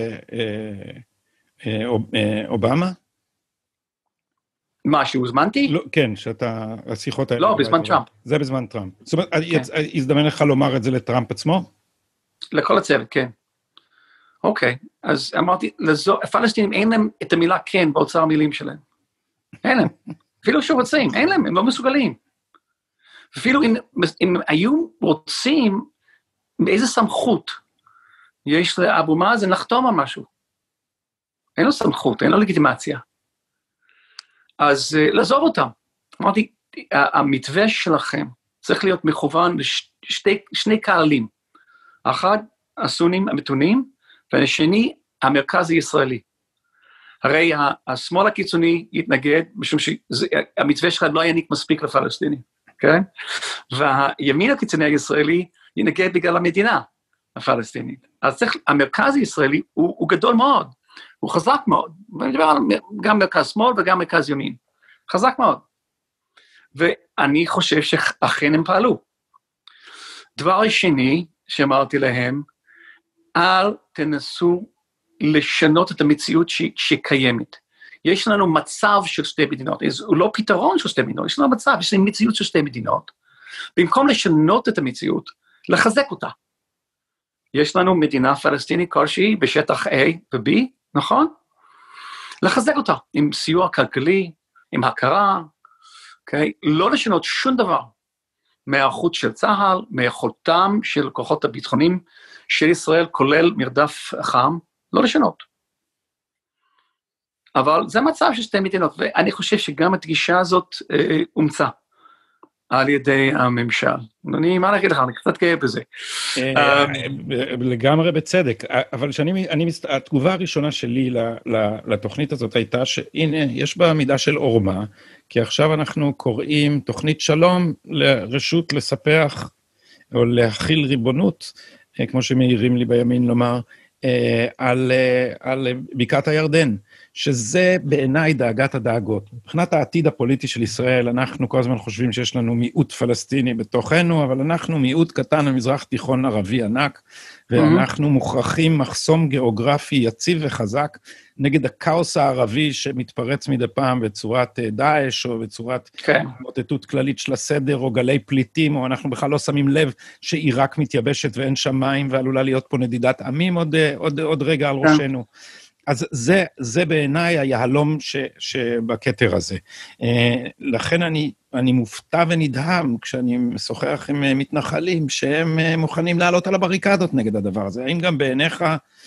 אובמה? מה, שהוזמנתי? לא, כן, שאתה, השיחות האלה... לא, בזמן טראמפ. זה בזמן טראמפ. זאת אומרת, הזדמן לך לומר את זה לטראמפ עצמו? לכל הצוות, כן. אוקיי, אז אמרתי, הפלסטינים אין להם את המילה כן באוצר המילים שלהם. אין להם. אפילו שרוצים, אין להם, הם לא מסוגלים. אפילו אם היו רוצים, באיזה סמכות יש לאבו מאזן לחתום על משהו. אין לו סמכות, אין לו לגיטימציה. אז לעזוב אותם. אמרתי, המתווה שלכם צריך להיות מכוון לשני קהלים. האחד, הסונים המתונים, והשני, המרכז הישראלי. הרי השמאל הקיצוני יתנגד, משום שהמתווה שלך לא יעניק מספיק לפלסטינים, כן? והימין הקיצוני הישראלי יתנגד בגלל המדינה הפלסטינית. אז צריך, המרכז הישראלי הוא גדול מאוד, הוא חזק מאוד, ואני מדבר על גם מרכז שמאל וגם מרכז ימין, חזק מאוד. ואני חושב שאכן הם פעלו. דבר השני שאמרתי להם, אל תנסו לשנות את המציאות שקיימת. יש לנו מצב של שתי מדינות, הוא לא פתרון של שתי מדינות, יש לנו מצב, יש לנו מציאות של שתי מדינות. במקום לשנות את המציאות, לחזק אותה. יש לנו מדינה פלסטינית כלשהי בשטח A ו-B, נכון? לחזק אותה, עם סיוע כלכלי, עם הכרה, okay? לא לשנות שום דבר. מהאיכות של צה"ל, מיכולתם של כוחות הביטחוניים של ישראל, כולל מרדף חם, לא לשנות. אבל זה מצב של שתי מדינות, ואני חושב שגם הגישה הזאת אומצה על ידי הממשל. מה להגיד לך, אני קצת גאה בזה. לגמרי בצדק, אבל התגובה הראשונה שלי לתוכנית הזאת הייתה שהנה, יש בה מידה של עורמה, כי עכשיו אנחנו קוראים תוכנית שלום לרשות לספח או להכיל ריבונות, כמו שמעירים לי בימין לומר, על בקעת הירדן, שזה בעיניי דאגת הדאגות. מבחינת העתיד הפוליטי של ישראל, אנחנו כל הזמן חושבים שיש לנו מיעוט פלסטיני בתוכנו, אבל אנחנו מיעוט קטן במזרח תיכון ערבי ענק, ואנחנו מוכרחים מחסום גיאוגרפי יציב וחזק, נגד הכאוס הערבי שמתפרץ מדי פעם בצורת דאעש, או בצורת מוטטות כללית של הסדר, או גלי פליטים, או אנחנו בכלל לא שמים לב שעיראק מתייבשת ואין שמים, ועלולה להיות פה נדידת עמים עוד רגע על ראשנו. אז זה בעיניי היהלום שבכתר הזה. לכן אני מופתע ונדהם כשאני משוחח עם מתנחלים שהם מוכנים לעלות על הבריקדות נגד הדבר הזה. האם גם בעיניך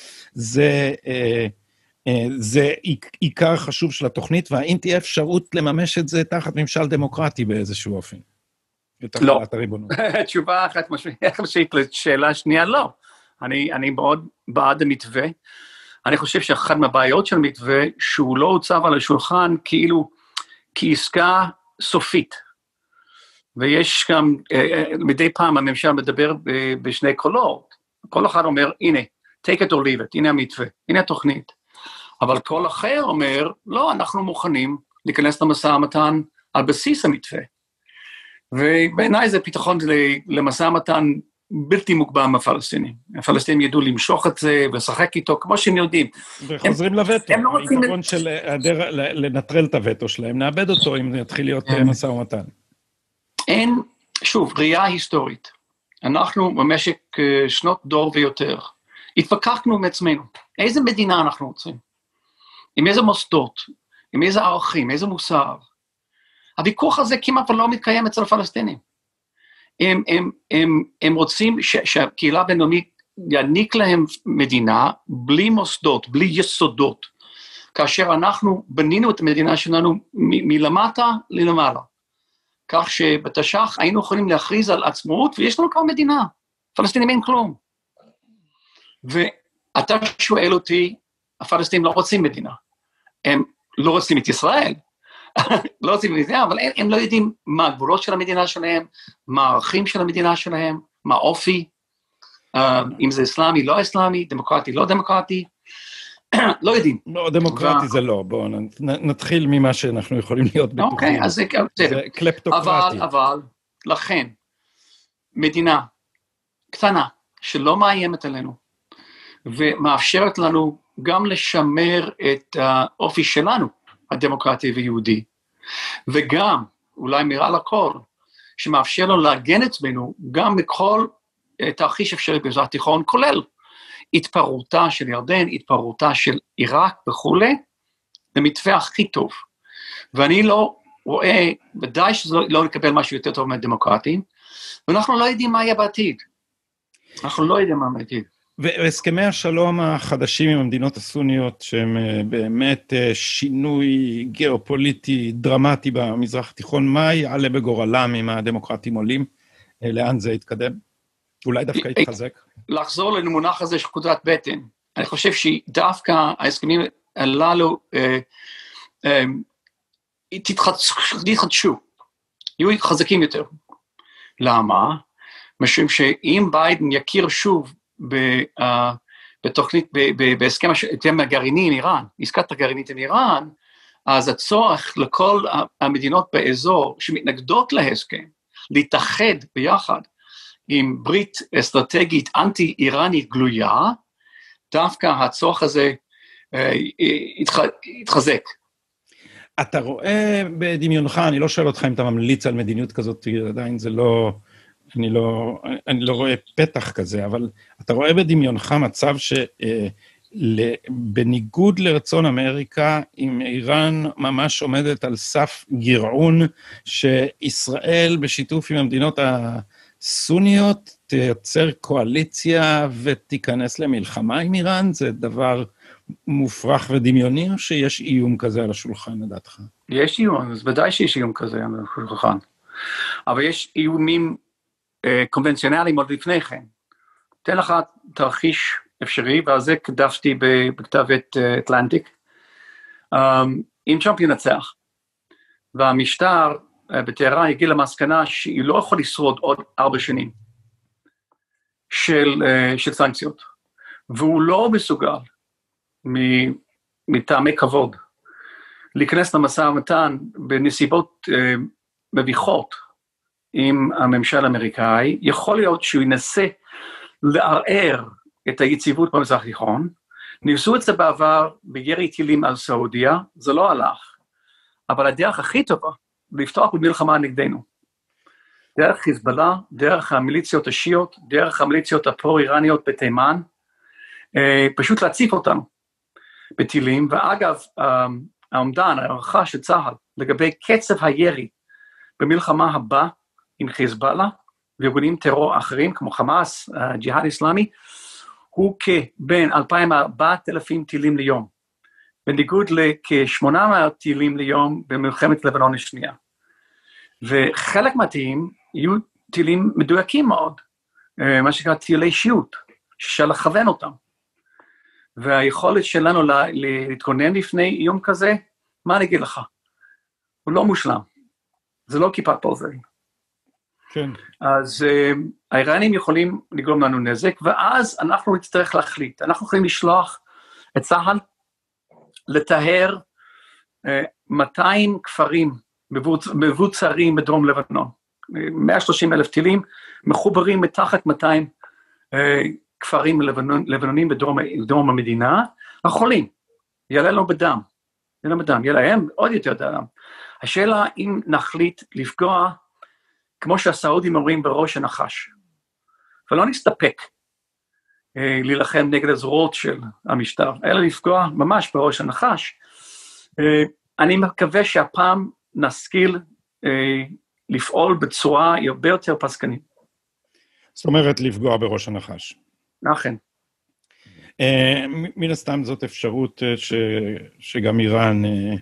זה עיקר חשוב של התוכנית, והאם תהיה אפשרות לממש את זה תחת ממשל דמוקרטי באיזשהו אופן? לא. תשובה אחת משמעית לשאלה שנייה, לא. אני מאוד בעד המתווה. אני חושב שאחת מהבעיות של המתווה, שהוא לא הוצב על השולחן כאילו כעסקה סופית. ויש גם, מדי פעם הממשל מדבר בשני קולות, כל אחד אומר, הנה, take it or leave it, הנה המתווה, הנה התוכנית. אבל כל אחר אומר, לא, אנחנו מוכנים להיכנס למשא ומתן על בסיס המתווה. ובעיניי זה פתרון למשא ומתן בלתי מוגבל מהפלסטינים. הפלסטינים ידעו למשוך את זה ולשחק איתו, כמו שהם יודעים. וחוזרים לווטו, היתרון של לנטרל את הווטו שלהם, נאבד אותו אם זה יתחיל להיות משא ומתן. אין, שוב, ראייה היסטורית. אנחנו במשך שנות דור ויותר, התווכחנו מעצמנו, איזה מדינה אנחנו רוצים? עם איזה מוסדות, עם איזה ערכים, איזה מוסר. הוויכוח הזה כמעט לא מתקיים אצל הפלסטינים. הם רוצים שהקהילה הבינלאומית יעניק להם מדינה בלי מוסדות, בלי יסודות, כאשר אנחנו בנינו את המדינה שלנו מלמטה ללמעלה. כך שבתש"ח היינו יכולים להכריז על עצמאות, ויש לנו כבר מדינה. פלסטינים אין כלום. ואתה שואל אותי, הפלסטינים לא רוצים מדינה. הם לא רוצים את ישראל, לא רוצים מדינה, אבל הם לא יודעים מה הגבולות של המדינה שלהם, מה הערכים של המדינה שלהם, מה אופי, אם זה אסלאמי, לא אסלאמי, דמוקרטי, לא דמוקרטי, לא יודעים. לא, דמוקרטי זה לא, בואו נתחיל ממה שאנחנו יכולים להיות בטוחים. אוקיי, אז זה קלפטוקרטי. אבל, לכן, מדינה קטנה, שלא מאיימת עלינו, ומאפשרת לנו גם לשמר את האופי שלנו, הדמוקרטי ויהודי, וגם, אולי מעל הכל, שמאפשר לנו להגן עצמנו, גם מכל תרחיש אפשרי במזרח התיכון, כולל התפרעותה של ירדן, התפרעותה של עיראק וכו', למתווה הכי טוב. ואני לא רואה, ודאי שזה לא נקבל משהו יותר טוב מהדמוקרטים, ואנחנו לא יודעים מה יהיה בעתיד. אנחנו לא יודעים מה בעתיד. והסכמי השלום החדשים עם המדינות הסוניות, שהם באמת שינוי גיאופוליטי דרמטי במזרח התיכון, מה יעלה בגורלם אם הדמוקרטים עולים? לאן זה יתקדם? אולי דווקא יתחזק? לחזור למונח הזה של קודרת בטן. אני חושב שדווקא ההסכמים הללו תתחדשו, יהיו חזקים יותר. למה? משום שאם ביידן יכיר שוב בתוכנית, בהסכם הגרעיני עם איראן, עסקת הגרעינית עם איראן, אז הצורך לכל המדינות באזור שמתנגדות להסכם, להתאחד ביחד עם ברית אסטרטגית אנטי-איראנית גלויה, דווקא הצורך הזה התחזק. אתה רואה בדמיונך, אני לא שואל אותך אם אתה ממליץ על מדיניות כזאת, עדיין זה לא... אני לא רואה פתח כזה, אבל אתה רואה בדמיונך מצב שבניגוד לרצון אמריקה, אם איראן ממש עומדת על סף גירעון, שישראל בשיתוף עם המדינות הסוניות תייצר קואליציה ותיכנס למלחמה עם איראן, זה דבר מופרך ודמיוני, או שיש איום כזה על השולחן, לדעתך? יש איום, אז ודאי שיש איום כזה על השולחן. אבל יש איומים קונבנציונליים עוד לפני כן. תן לך תרחיש אפשרי, ועל זה כתבתי בכתב עת אטלנטיק. אם טראמפ ינצח, והמשטר בטהרן הגיע למסקנה שהיא לא יכול לשרוד עוד 4 שנים של סנקציות, והוא לא מסוגל מטעמי כבוד להיכנס למשא ומתן בנסיבות מביכות, עם הממשל האמריקאי, יכול להיות שהוא ינסה לערער את היציבות במזרח התיכון, ניסו את זה בעבר בירי טילים על סעודיה, זה לא הלך, אבל הדרך הכי טובה, לפתוח במלחמה נגדנו, דרך חיזבאללה, דרך המיליציות השיעיות, דרך המיליציות הפרו-איראניות בתימן, פשוט להציף אותנו בטילים, ואגב, העומדן, הערכה של צה"ל, לגבי קצב הירי במלחמה הבאה, עם חיזבאללה וארגונים טרור אחרים, כמו חמאס, ג'יהאד אסלאמי, הוא כבין 2,000-4,000 טילים ליום, בניגוד לכ-800 טילים ליום במלחמת לבנון השנייה. וחלק מהטילים יהיו טילים מדויקים מאוד, מה שנקרא טילי שיעוט, שאפשר לכוון אותם. והיכולת שלנו להתכונן לפני איום כזה, מה אני אגיד לך? הוא לא מושלם. זה לא כיפת ברזל. כן. אז האיראנים יכולים לגרום לנו נזק, ואז אנחנו נצטרך להחליט. אנחנו יכולים לשלוח את צה"ל לטהר 200 כפרים מבוצרים בדרום לבנון. 130,000 טילים מחוברים מתחת 200 כפרים לבנונים בדרום המדינה, החולים, יעלה לנו בדם, יעלה להם עוד יותר דם. השאלה אם נחליט לפגוע, כמו שהסעודים אומרים, בראש הנחש, ולא נסתפק להילחם נגד הזרועות של המשטר, אלא לפגוע ממש בראש הנחש. אני מקווה שהפעם נשכיל לפעול בצורה הרבה יותר פסקנית. זאת אומרת, לפגוע בראש הנחש. נכון. מן הסתם זאת אפשרות שגם איראן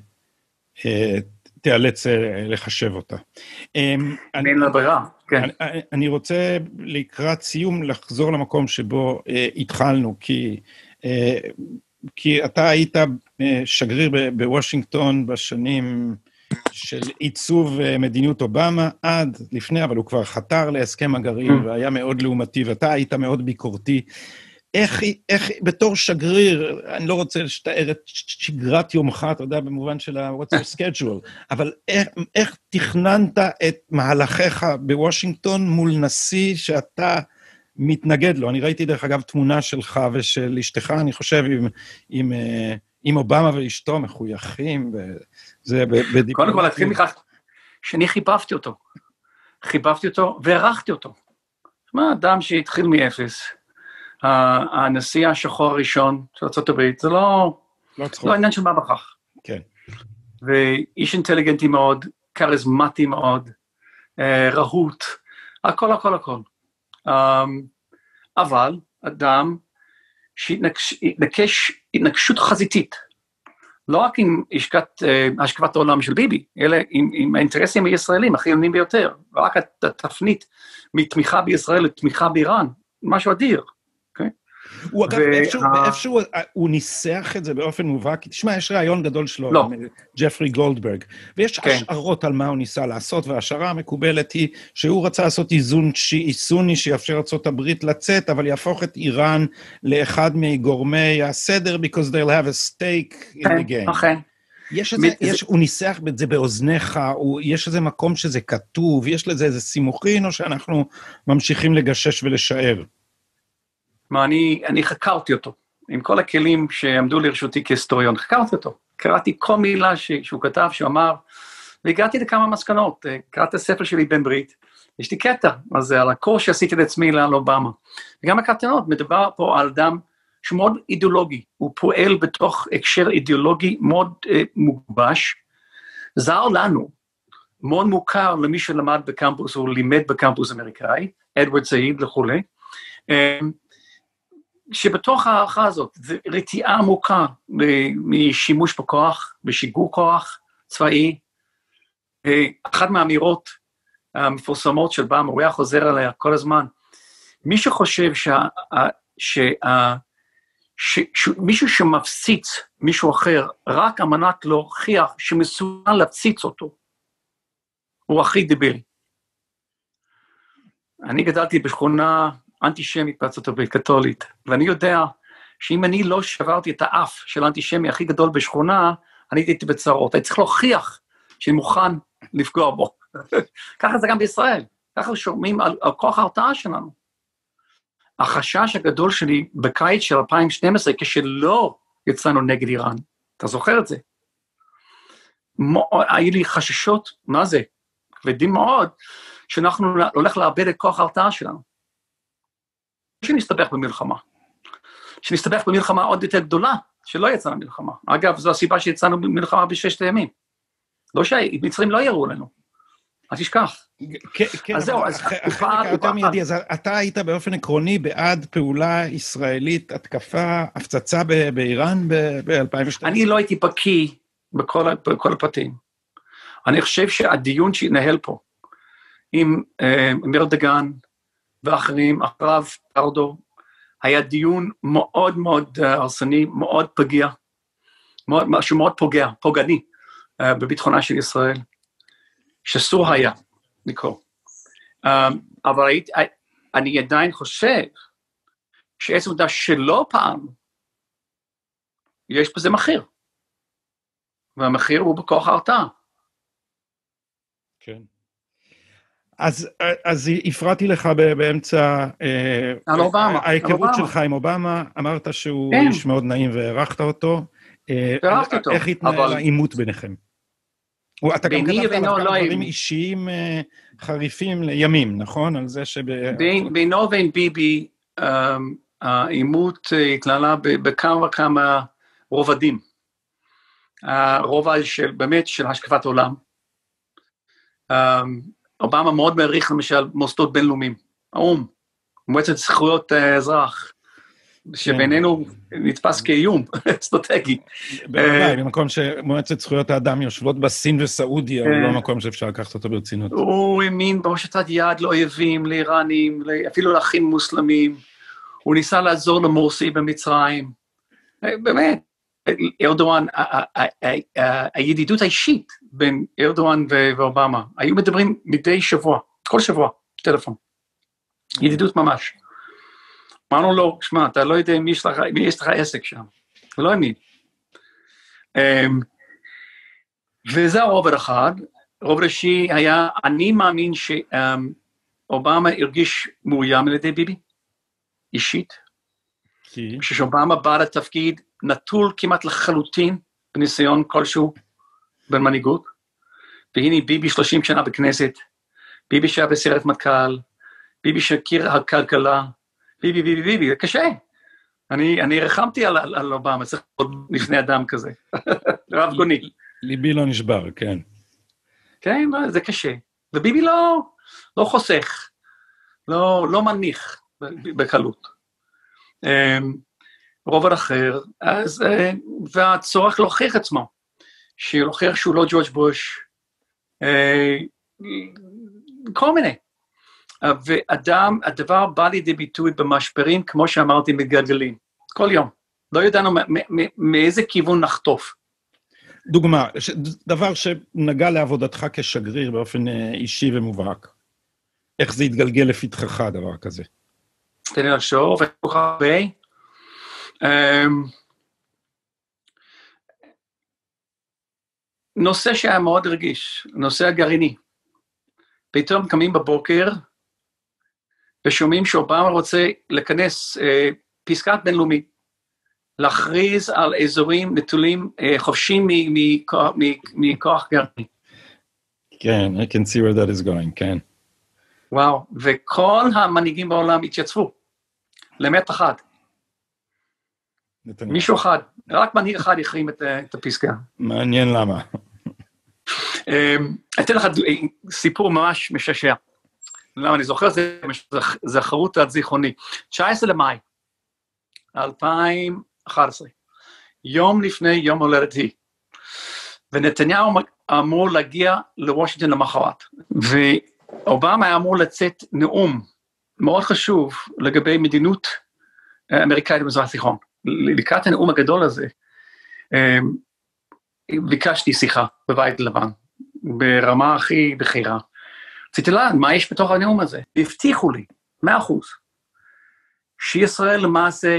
תיאלץ לחשב אותה. אין לה ברירה, כן. אני רוצה לקראת סיום לחזור למקום שבו התחלנו, כי אתה היית שגריר בוושינגטון בשנים של עיצוב מדיניות אובמה, עד לפני, אבל הוא כבר חתר להסכם הגרעין, והיה מאוד לעומתי, ואתה היית מאוד ביקורתי. איך בתור שגריר, אני לא רוצה לתאר את שגרת יומך, אתה יודע, במובן של what's your schedule, אבל איך תכננת את מהלכיך בוושינגטון מול נשיא שאתה מתנגד לו? אני ראיתי דרך אגב תמונה שלך ושל אשתך, אני חושב, עם אובמה ואשתו מחויכים, וזה בדיוק. קודם כל, להתחיל מכך שאני חיבבתי אותו וערכתי אותו. מה, אדם שהתחיל מאפס, הנשיא השחור הראשון של ארצות הברית, זה לא עניין של מה בכך. כן. ואיש אינטליגנטי מאוד, כריזמטי מאוד, רהוט, הכל. אבל אדם שהתנקש התנקשות חזיתית, לא רק עם השקפת העולם של ביבי, אלא עם האינטרסים הישראלים החיוניים ביותר, ורק התפנית מתמיכה בישראל לתמיכה באיראן, משהו אדיר. הוא אגב, באיפשהו הוא ניסח את זה באופן מובהק, תשמע, יש רעיון גדול שלו, ג'פרי גולדברג, ויש השערות על מה הוא ניסה לעשות, וההשערה המקובלת היא שהוא רצה לעשות איזון סוני שיאפשר ארצות הברית לצאת, אבל יהפוך את איראן לאחד מגורמי הסדר, because they'll have a stake in the game. אכן. הוא ניסח את זה באוזניך, יש איזה מקום שזה כתוב, יש לזה איזה סימוכין, או שאנחנו ממשיכים לגשש ולשער? אני חקרתי אותו, עם כל הכלים שעמדו לרשותי כהיסטוריון, חקרתי אותו, קראתי כל מילה שהוא כתב, שהוא אמר, והגעתי לכמה מסקנות, קראתי הספר שלי בן ברית, יש לי קטע, אז על הקורס שעשיתי לעצמי על אובמה, וגם הקטנות, מדובר פה על אדם שהוא מאוד אידיאולוגי, הוא פועל בתוך הקשר אידיאולוגי מאוד מוגבש, זר לנו, מאוד מוכר למי שלמד בקמפוס, או לימד בקמפוס אמריקאי, אדוארד סעיד וכולי, שבתוך הערכה הזאת, זה רתיעה עמוקה משימוש בכוח, בשיגור כוח צבאי, אחת מהאמירות המפורסמות של אובמה, הוא היה חוזר עליה כל הזמן, מי שחושב מישהו שמפציץ מישהו אחר, רק על מנת להוכיח שמסוגל להפציץ אותו, הוא הכי דבילי. אני גדלתי בשכונה אנטישמית בארצות הברית, קתולית, ואני יודע שאם אני לא שברתי את האף של האנטישמי הכי גדול בשכונה, אני הייתי בצרות, הייתי צריך להוכיח שאני מוכן לפגוע בו. ככה זה גם בישראל, ככה שומעים על כוח ההרתעה שלנו. החשש הגדול שלי בקיץ של 2012, כשלא יצאנו נגד איראן, אתה זוכר את זה? היו לי חששות, מה זה? כבדים מאוד, שאנחנו הולך לאבד את כוח ההרתעה שלנו. שנסתבך במלחמה. שנסתבך במלחמה עוד יותר גדולה, שלא יצאנו מלחמה. אגב, זו הסיבה שיצאנו במלחמה בששת הימים. לא שהמצרים לא יראו לנו. אז תשכח. כן, אז זהו, אז יותר מיידי, אז אתה היית באופן עקרוני בעד פעולה ישראלית, התקפה, הפצצה באיראן ב-2012? אני לא הייתי בקיא בכל הפרטים. אני חושב שהדיון שהתנהל פה, עם אמיר דגן ואחרים, אחריו פרדו, היה דיון מאוד מאוד הרסני, מאוד פגיע, משהו מאוד פוגעני, בביטחונה של ישראל, שאסור היה לקרוא. אבל אני עדיין חושב, שעצם עובדה שלא פעם, יש בזה מחיר. והמחיר הוא בכוח ההרתעה. כן. אז הפרעתי לך באמצע ההיכרות שלך עם אובמה, אמרת שהוא איש מאוד נעים והערכת אותו. הערכתי אותו. איך התנהל העימות ביניכם? אתה גם כתבת עליו כמה דברים אישיים חריפים לימים, נכון? על זה בינו ובין ביבי, העימות התנהלה בכמה וכמה רובדים. הרובד באמת של השקפת עולם. אובמה מאוד מעריך למשל מוסדות בינלאומיים, האו"ם, מועצת זכויות האזרח, שבינינו נתפס כאיום אסטרטגי. בוודאי, במקום שמועצת זכויות האדם יושבות בסין וסעודיה, הוא לא מקום שאפשר לקחת אותו ברצינות. הוא האמין בהושטת יד לאויבים, לאיראנים, אפילו לאחים מוסלמים, הוא ניסה לעזור למורסי במצרים, באמת, ארדואן, הידידות האישית בין ארדואן ואובמה, היו מדברים מדי שבוע, כל שבוע, טלפון, ידידות ממש. אמרנו לו, שמע, אתה לא יודע מי יש לך עסק שם, הוא לא האמין. וזה הרובד אחד, רובד השני היה, אני מאמין שאובמה הרגיש מאוים על ידי ביבי, אישית, כשאובמה בא לתפקיד, נטול כמעט לחלוטין, בניסיון כלשהו, במנהיגות, והנה ביבי 30 שנה בכנסת, ביבי שהיה בסיירת מטכ"ל, ביבי שהכיר הכלכלה, ביבי, זה קשה. אני רחמתי על אובמה, צריך עוד לפני אדם כזה, רב גוני. ליבי לא נשבר, כן. כן, זה קשה. וביבי לא חוסך, לא מניח בקלות. רובד אחר, והצורך להוכיח עצמו, להוכיח שהוא לא ג'ורג' בוש, כל מיני. הדבר בא לידי ביטוי במשברים, כמו שאמרתי, מגלגלים, כל יום. לא ידענו מאיזה כיוון נחטוף. דוגמה, דבר שנגע לעבודתך כשגריר באופן אישי ומובהק. איך זה יתגלגל לפתחך, דבר כזה? תן לי לחשוב, הרבה. נושא שהיה מאוד רגיש, נושא הגרעיני. פתאום קמים בבוקר, ושומעים שאובמה רוצה לכנס פסקת בינלאומי, להכריז על אזורים נטולים חופשים מכוח גרעיני. כן, I can see where that is going, כן. וואו, וכל המנהיגים בעולם התייצבו, לאמת אחד. מישהו אחד, רק מנהיג אחד יחרים את הפסקה. מעניין למה. אתן לך סיפור ממש מששע. למה אני זוכר, זה חרוט עד זיכרוני. 19 למאי, 2011, יום לפני יום הולדתי, ונתניהו אמור להגיע לוושינגטון למחרת, ואובמה היה אמור לצאת נאום מאוד חשוב לגבי מדיניות אמריקאית במזרח התיכון. לקראת הנאום הגדול הזה, ביקשתי שיחה בבית לבן, ברמה הכי בכירה. רציתי לדעת, מה יש בתוך הנאום הזה? והבטיחו לי, 100%, שישראל למעשה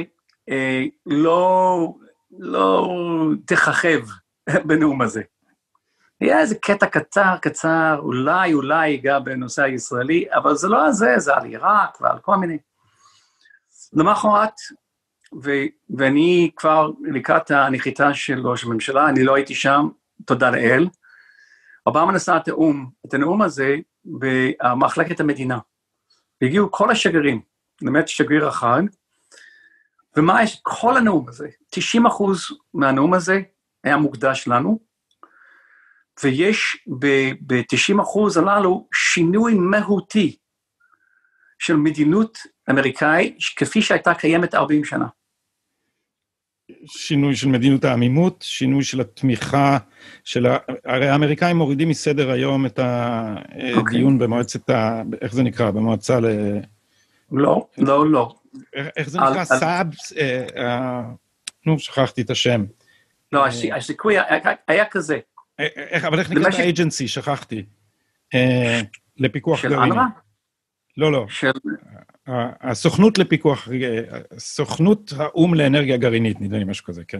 לא תככב בנאום הזה. היה איזה קטע קצר, אולי ייגע בנושא הישראלי, אבל זה לא זה, זה על עיראק ועל כל מיני. למחרת, ואני כבר לקראת הנחיתה של ראש הממשלה, אני לא הייתי שם, תודה לאל, אובמה נשא את הנאום הזה במחלקת המדינה. והגיעו כל השגרירים, באמת שגריר אחד, ומה יש? כל הנאום הזה, 90% מהנאום הזה היה מוקדש לנו, ויש ב-90% הללו שינוי מהותי של מדיניות אמריקאית, כפי שהייתה קיימת 40 שנה. שינוי של מדיניות העמימות, שינוי של התמיכה, הרי האמריקאים מורידים מסדר היום את הדיון במועצת, איך זה נקרא, במועצה לא. איך זה נקרא? סאב? נו, שכחתי את השם. לא, הסיכוי היה כזה. אבל איך נקרא את האג'נסי? שכחתי. לפיקוח גרעיני. של אנרה? לא. הסוכנות לפיקוח, סוכנות האום לאנרגיה גרעינית, נדמה לי משהו כזה, כן.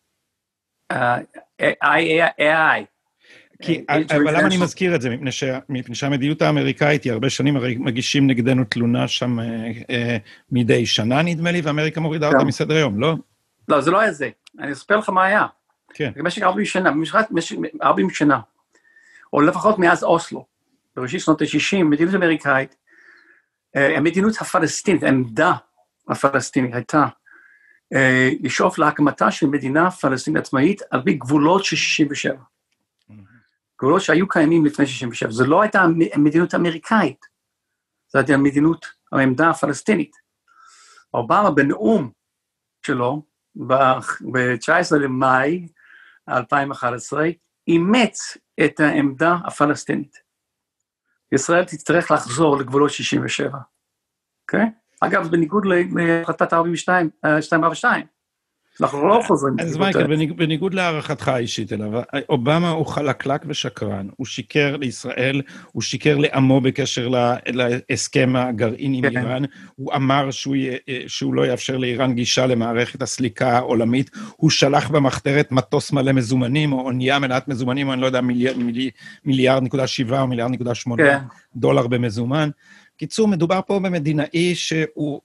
AI. אבל למה אני מזכיר את זה? מפני שהמדיניות האמריקאית היא הרבה שנים, הרי מגישים נגדנו תלונה שם מדי שנה, נדמה לי, ואמריקה מורידה אותה מסדר היום, לא? לא, זה לא היה זה. אני אספר לך מה היה. כן. במשך 40 שנה, או לפחות מאז אוסלו, בראשית שנות ה-60, מדיניות אמריקאית, המדיניות הפלסטינית, העמדה הפלסטינית הייתה לשאוף להקמתה של מדינה פלסטינית עצמאית על פי גבולות של 67. גבולות שהיו קיימים לפני 67. זו לא הייתה מדיניות אמריקאית, זו הייתה מדיניות, העמדה הפלסטינית. אובמה בנאום שלו, ב-19 למאי 2011, אימץ את העמדה הפלסטינית. ישראל תצטרך לחזור לגבולות 67. אוקיי? אגב, בניגוד להחלטת 242. אנחנו לא חוזרים. אז מייקל, בניגוד להערכתך האישית אליו, אובמה הוא חלקלק ושקרן, הוא שיקר לישראל, הוא שיקר לעמו בקשר להסכם הגרעין עם איראן, הוא אמר שהוא לא יאפשר לאיראן גישה למערכת הסליקה העולמית, הוא שלח במחתרת מטוס מלא מזומנים, או אונייה מלאת מזומנים, או אני לא יודע, מיליארד נקודה 7 או מיליארד נקודה 8 דולר במזומן. קיצור, מדובר פה במדינאי שהוא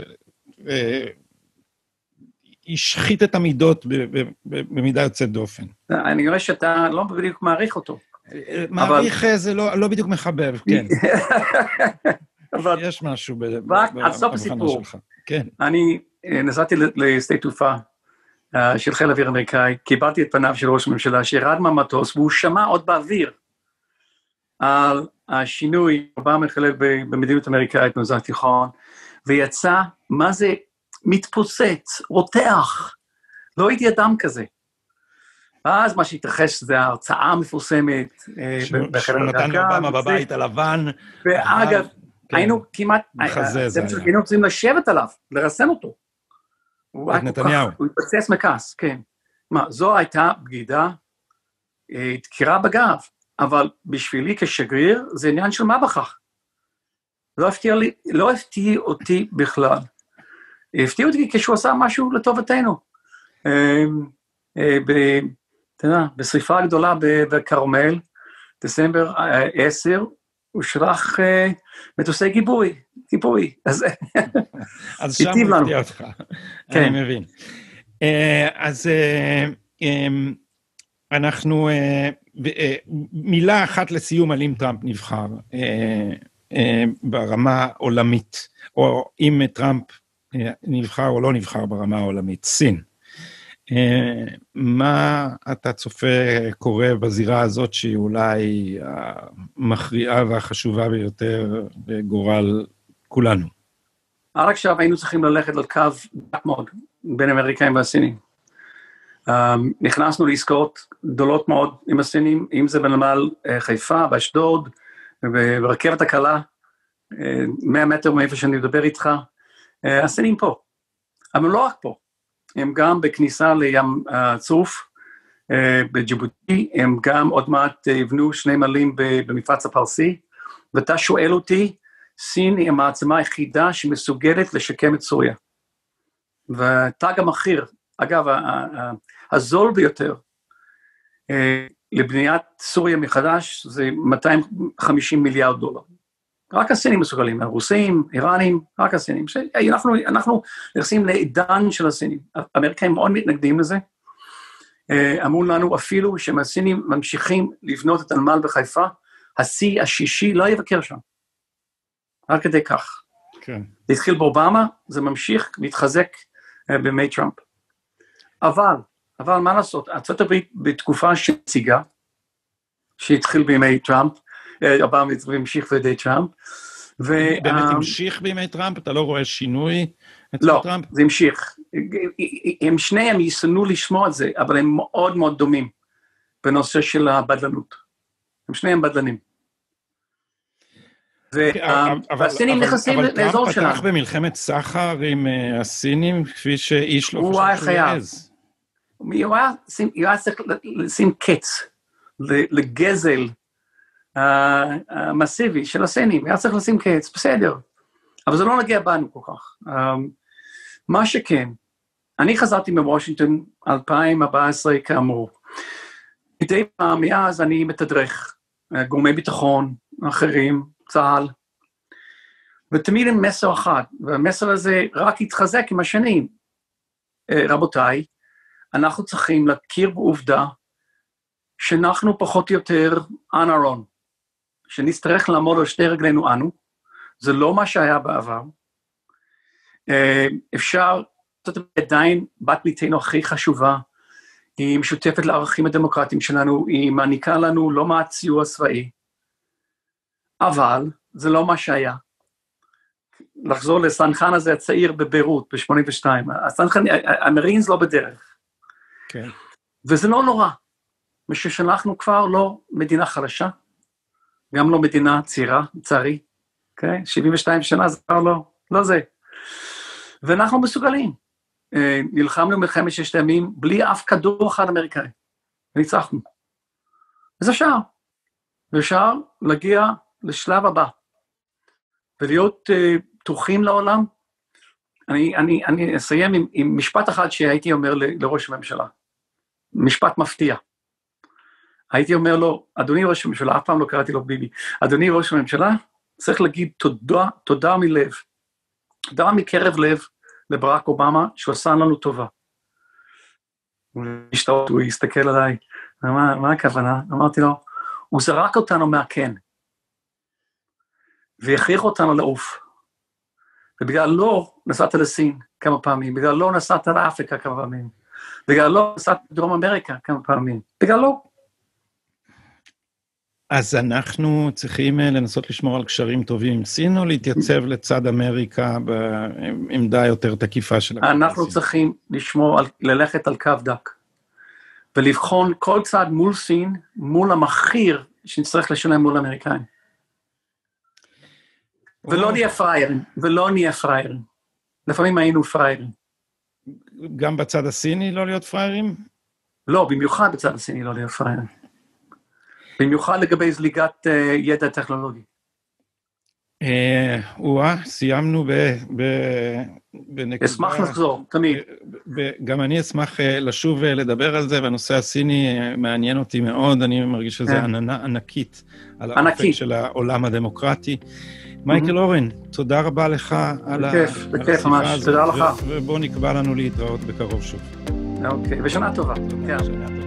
השחית את המידות במידה יוצאת דופן. אני רואה שאתה לא בדיוק מעריך אותו. מעריך זה לא בדיוק מחבב, כן. יש משהו בהבחנה שלך. אני נסעתי לשדה תעופה של חיל האוויר האמריקאי, קיבלתי את פניו של ראש הממשלה שירד מהמטוס, והוא שמע עוד באוויר על השינוי, אובמה מחלל במדיניות אמריקאית במזרח התיכון, ויצא, מה זה מתפוצץ, רותח, לא הייתי אדם כזה. אז מה שהתרחש זה ההרצאה המפורסמת, שהוא נתן לאובמה בבית הלבן. ואגב, היינו כמעט, היינו צריכים לשבת עליו, לרסן אותו. את נתניהו. הוא התפוצץ מכעס, כן. מה, זו הייתה בגידה, דקירה בגב, אבל בשבילי כשגריר זה עניין של מה בכך. לא הפתיע אותי בכלל. הפתיע אותי כשהוא עשה משהו לטובתנו. בשריפה הגדולה בכרמל, דצמבר 10, הוא שלח מטוסי גיבוי. אז שם הוא הפתיע אותך, אני מבין. אז אנחנו, מילה אחת לסיום על אם טראמפ נבחר ברמה עולמית, או אם טראמפ נבחר או לא נבחר ברמה העולמית, סין. מה אתה צופה קורה בזירה הזאת שהיא אולי המכריעה והחשובה ביותר בגורל כולנו? עד עכשיו היינו צריכים ללכת לקו דק מאוד בין האמריקאים והסינים. נכנסנו לעסקאות גדולות מאוד עם הסינים, אם זה בנמל חיפה, באשדוד, ברכבת הקלה, 100 מטר מאיפה שאני מדבר איתך, הסינים פה. אבל לא רק פה, הם גם בכניסה לים צוף, בג'יבוטי, הם גם עוד מעט יבנו 2 נמלים במפרץ הפרסי, ואתה שואל אותי, סין היא המעצמה היחידה שמסוגלת לשקם את סוריה. ותג המחיר, אגב, הזול ביותר לבניית סוריה מחדש זה 250 מיליארד דולר. רק הסינים מסוגלים, הרוסים, איראנים, רק הסינים. אנחנו נכנסים לעידן של הסינים. האמריקאים מאוד מתנגדים לזה. אמרו לנו אפילו שהסינים ממשיכים לבנות את הנמל בחיפה, השיא השישי לא יבקר שם. רק כדי כך. כן. זה התחיל באובמה, זה ממשיך להתחזק בימי טראמפ. אבל מה לעשות? ארצות הברית בתקופה שהציגה, שהתחיל בימי טראמפ, אובמה המשיך בידי טראמפ. באמת המשיך בימי טראמפ? אתה לא רואה שינוי אצל טראמפ? לא, זה המשיך. הם שניהם יסנו לשמוע את זה, אבל הם מאוד מאוד דומים בנושא של הבדלנות. הם שניהם בדלנים. והסינים נכנסים לאזור שלנו. אבל טראמפ פתח במלחמת סחר עם הסינים, כפי שאיש לא חושב שהוא יעז. הוא היה צריך לשים קץ לגזל המסיבי של הסינים, היה צריך לשים קץ, בסדר. אבל זה לא נגיע בנו כל כך. מה שכן, אני חזרתי מוושינגטון 2014 כאמור. מדי פעם מאז אני מתדרך, גורמי ביטחון, אחרים, צה"ל, ותמיד עם מסר אחד, והמסר הזה רק התחזק עם השנים. רבותיי, אנחנו צריכים להכיר בעובדה שאנחנו פחות או יותר on our own, שנצטרך לעמוד על שתי רגלינו אנו, זה לא מה שהיה בעבר. אפשר, זאת עדיין בת ביתנו הכי חשובה, היא משותפת לערכים הדמוקרטיים שלנו, היא מעניקה לנו לא מעט סיוע צבאי, אבל זה לא מה שהיה. לחזור לסנחן הזה הצעיר בביירות, ב-82, המרינס לא בדרך. כן. וזה לא נורא, משום שאנחנו כבר לא מדינה חלשה, גם לא מדינה צעירה, לצערי, okay? 72 שנה זה כבר לא זה. ואנחנו מסוגלים. נלחמנו מלחמת ששת הימים, בלי אף כדור אחד אמריקאי. וניצחנו. אז אפשר להגיע לשלב הבא, ולהיות פתוחים לעולם. אני אסיים עם משפט אחד שהייתי אומר לראש הממשלה. משפט מפתיע. הייתי אומר לו, אדוני ראש הממשלה, אף פעם לא קראתי לו ביבי, אדוני ראש הממשלה, צריך להגיד תודה מלב, תודה מקרב לב לברק אובמה, שהוא עשה לנו טובה. הוא הסתכל עליי, מה הכוונה? אמרתי לו, הוא זרק אותנו מהקן, והכריח אותנו לעוף. ובגלל לא נסעת לסין כמה פעמים, בגלל לא נסעת לאפריקה כמה פעמים, בגלל לא נסעת לדרום אמריקה כמה פעמים, בגלל לא. אז אנחנו צריכים לנסות לשמור על קשרים טובים עם סין, או להתייצב לצד אמריקה בעמדה יותר תקיפה של אמריקה? אנחנו צריכים לשמור, ללכת על קו דק, ולבחון כל צד מול סין, מול המחיר שנצטרך לשלם מול אמריקאים. ולא נהיה פריירים, לפעמים היינו פריירים. גם בצד הסיני לא להיות פריירים? לא, במיוחד בצד הסיני לא להיות פריירים. במיוחד לגבי זליגת ידע טכנולוגי. סיימנו בנקודה... אשמח לחזור, תמיד. גם אני אשמח לשוב לדבר על זה, והנושא הסיני מעניין אותי מאוד, אני מרגיש שזה עננה ענקית על האופק של העולם הדמוקרטי. מייקל אורן, תודה רבה לך על השיחה הזאת, תודה לך. ובוא נקבע לנו להתראות בקרוב שוב. אוקיי, ושנה טובה.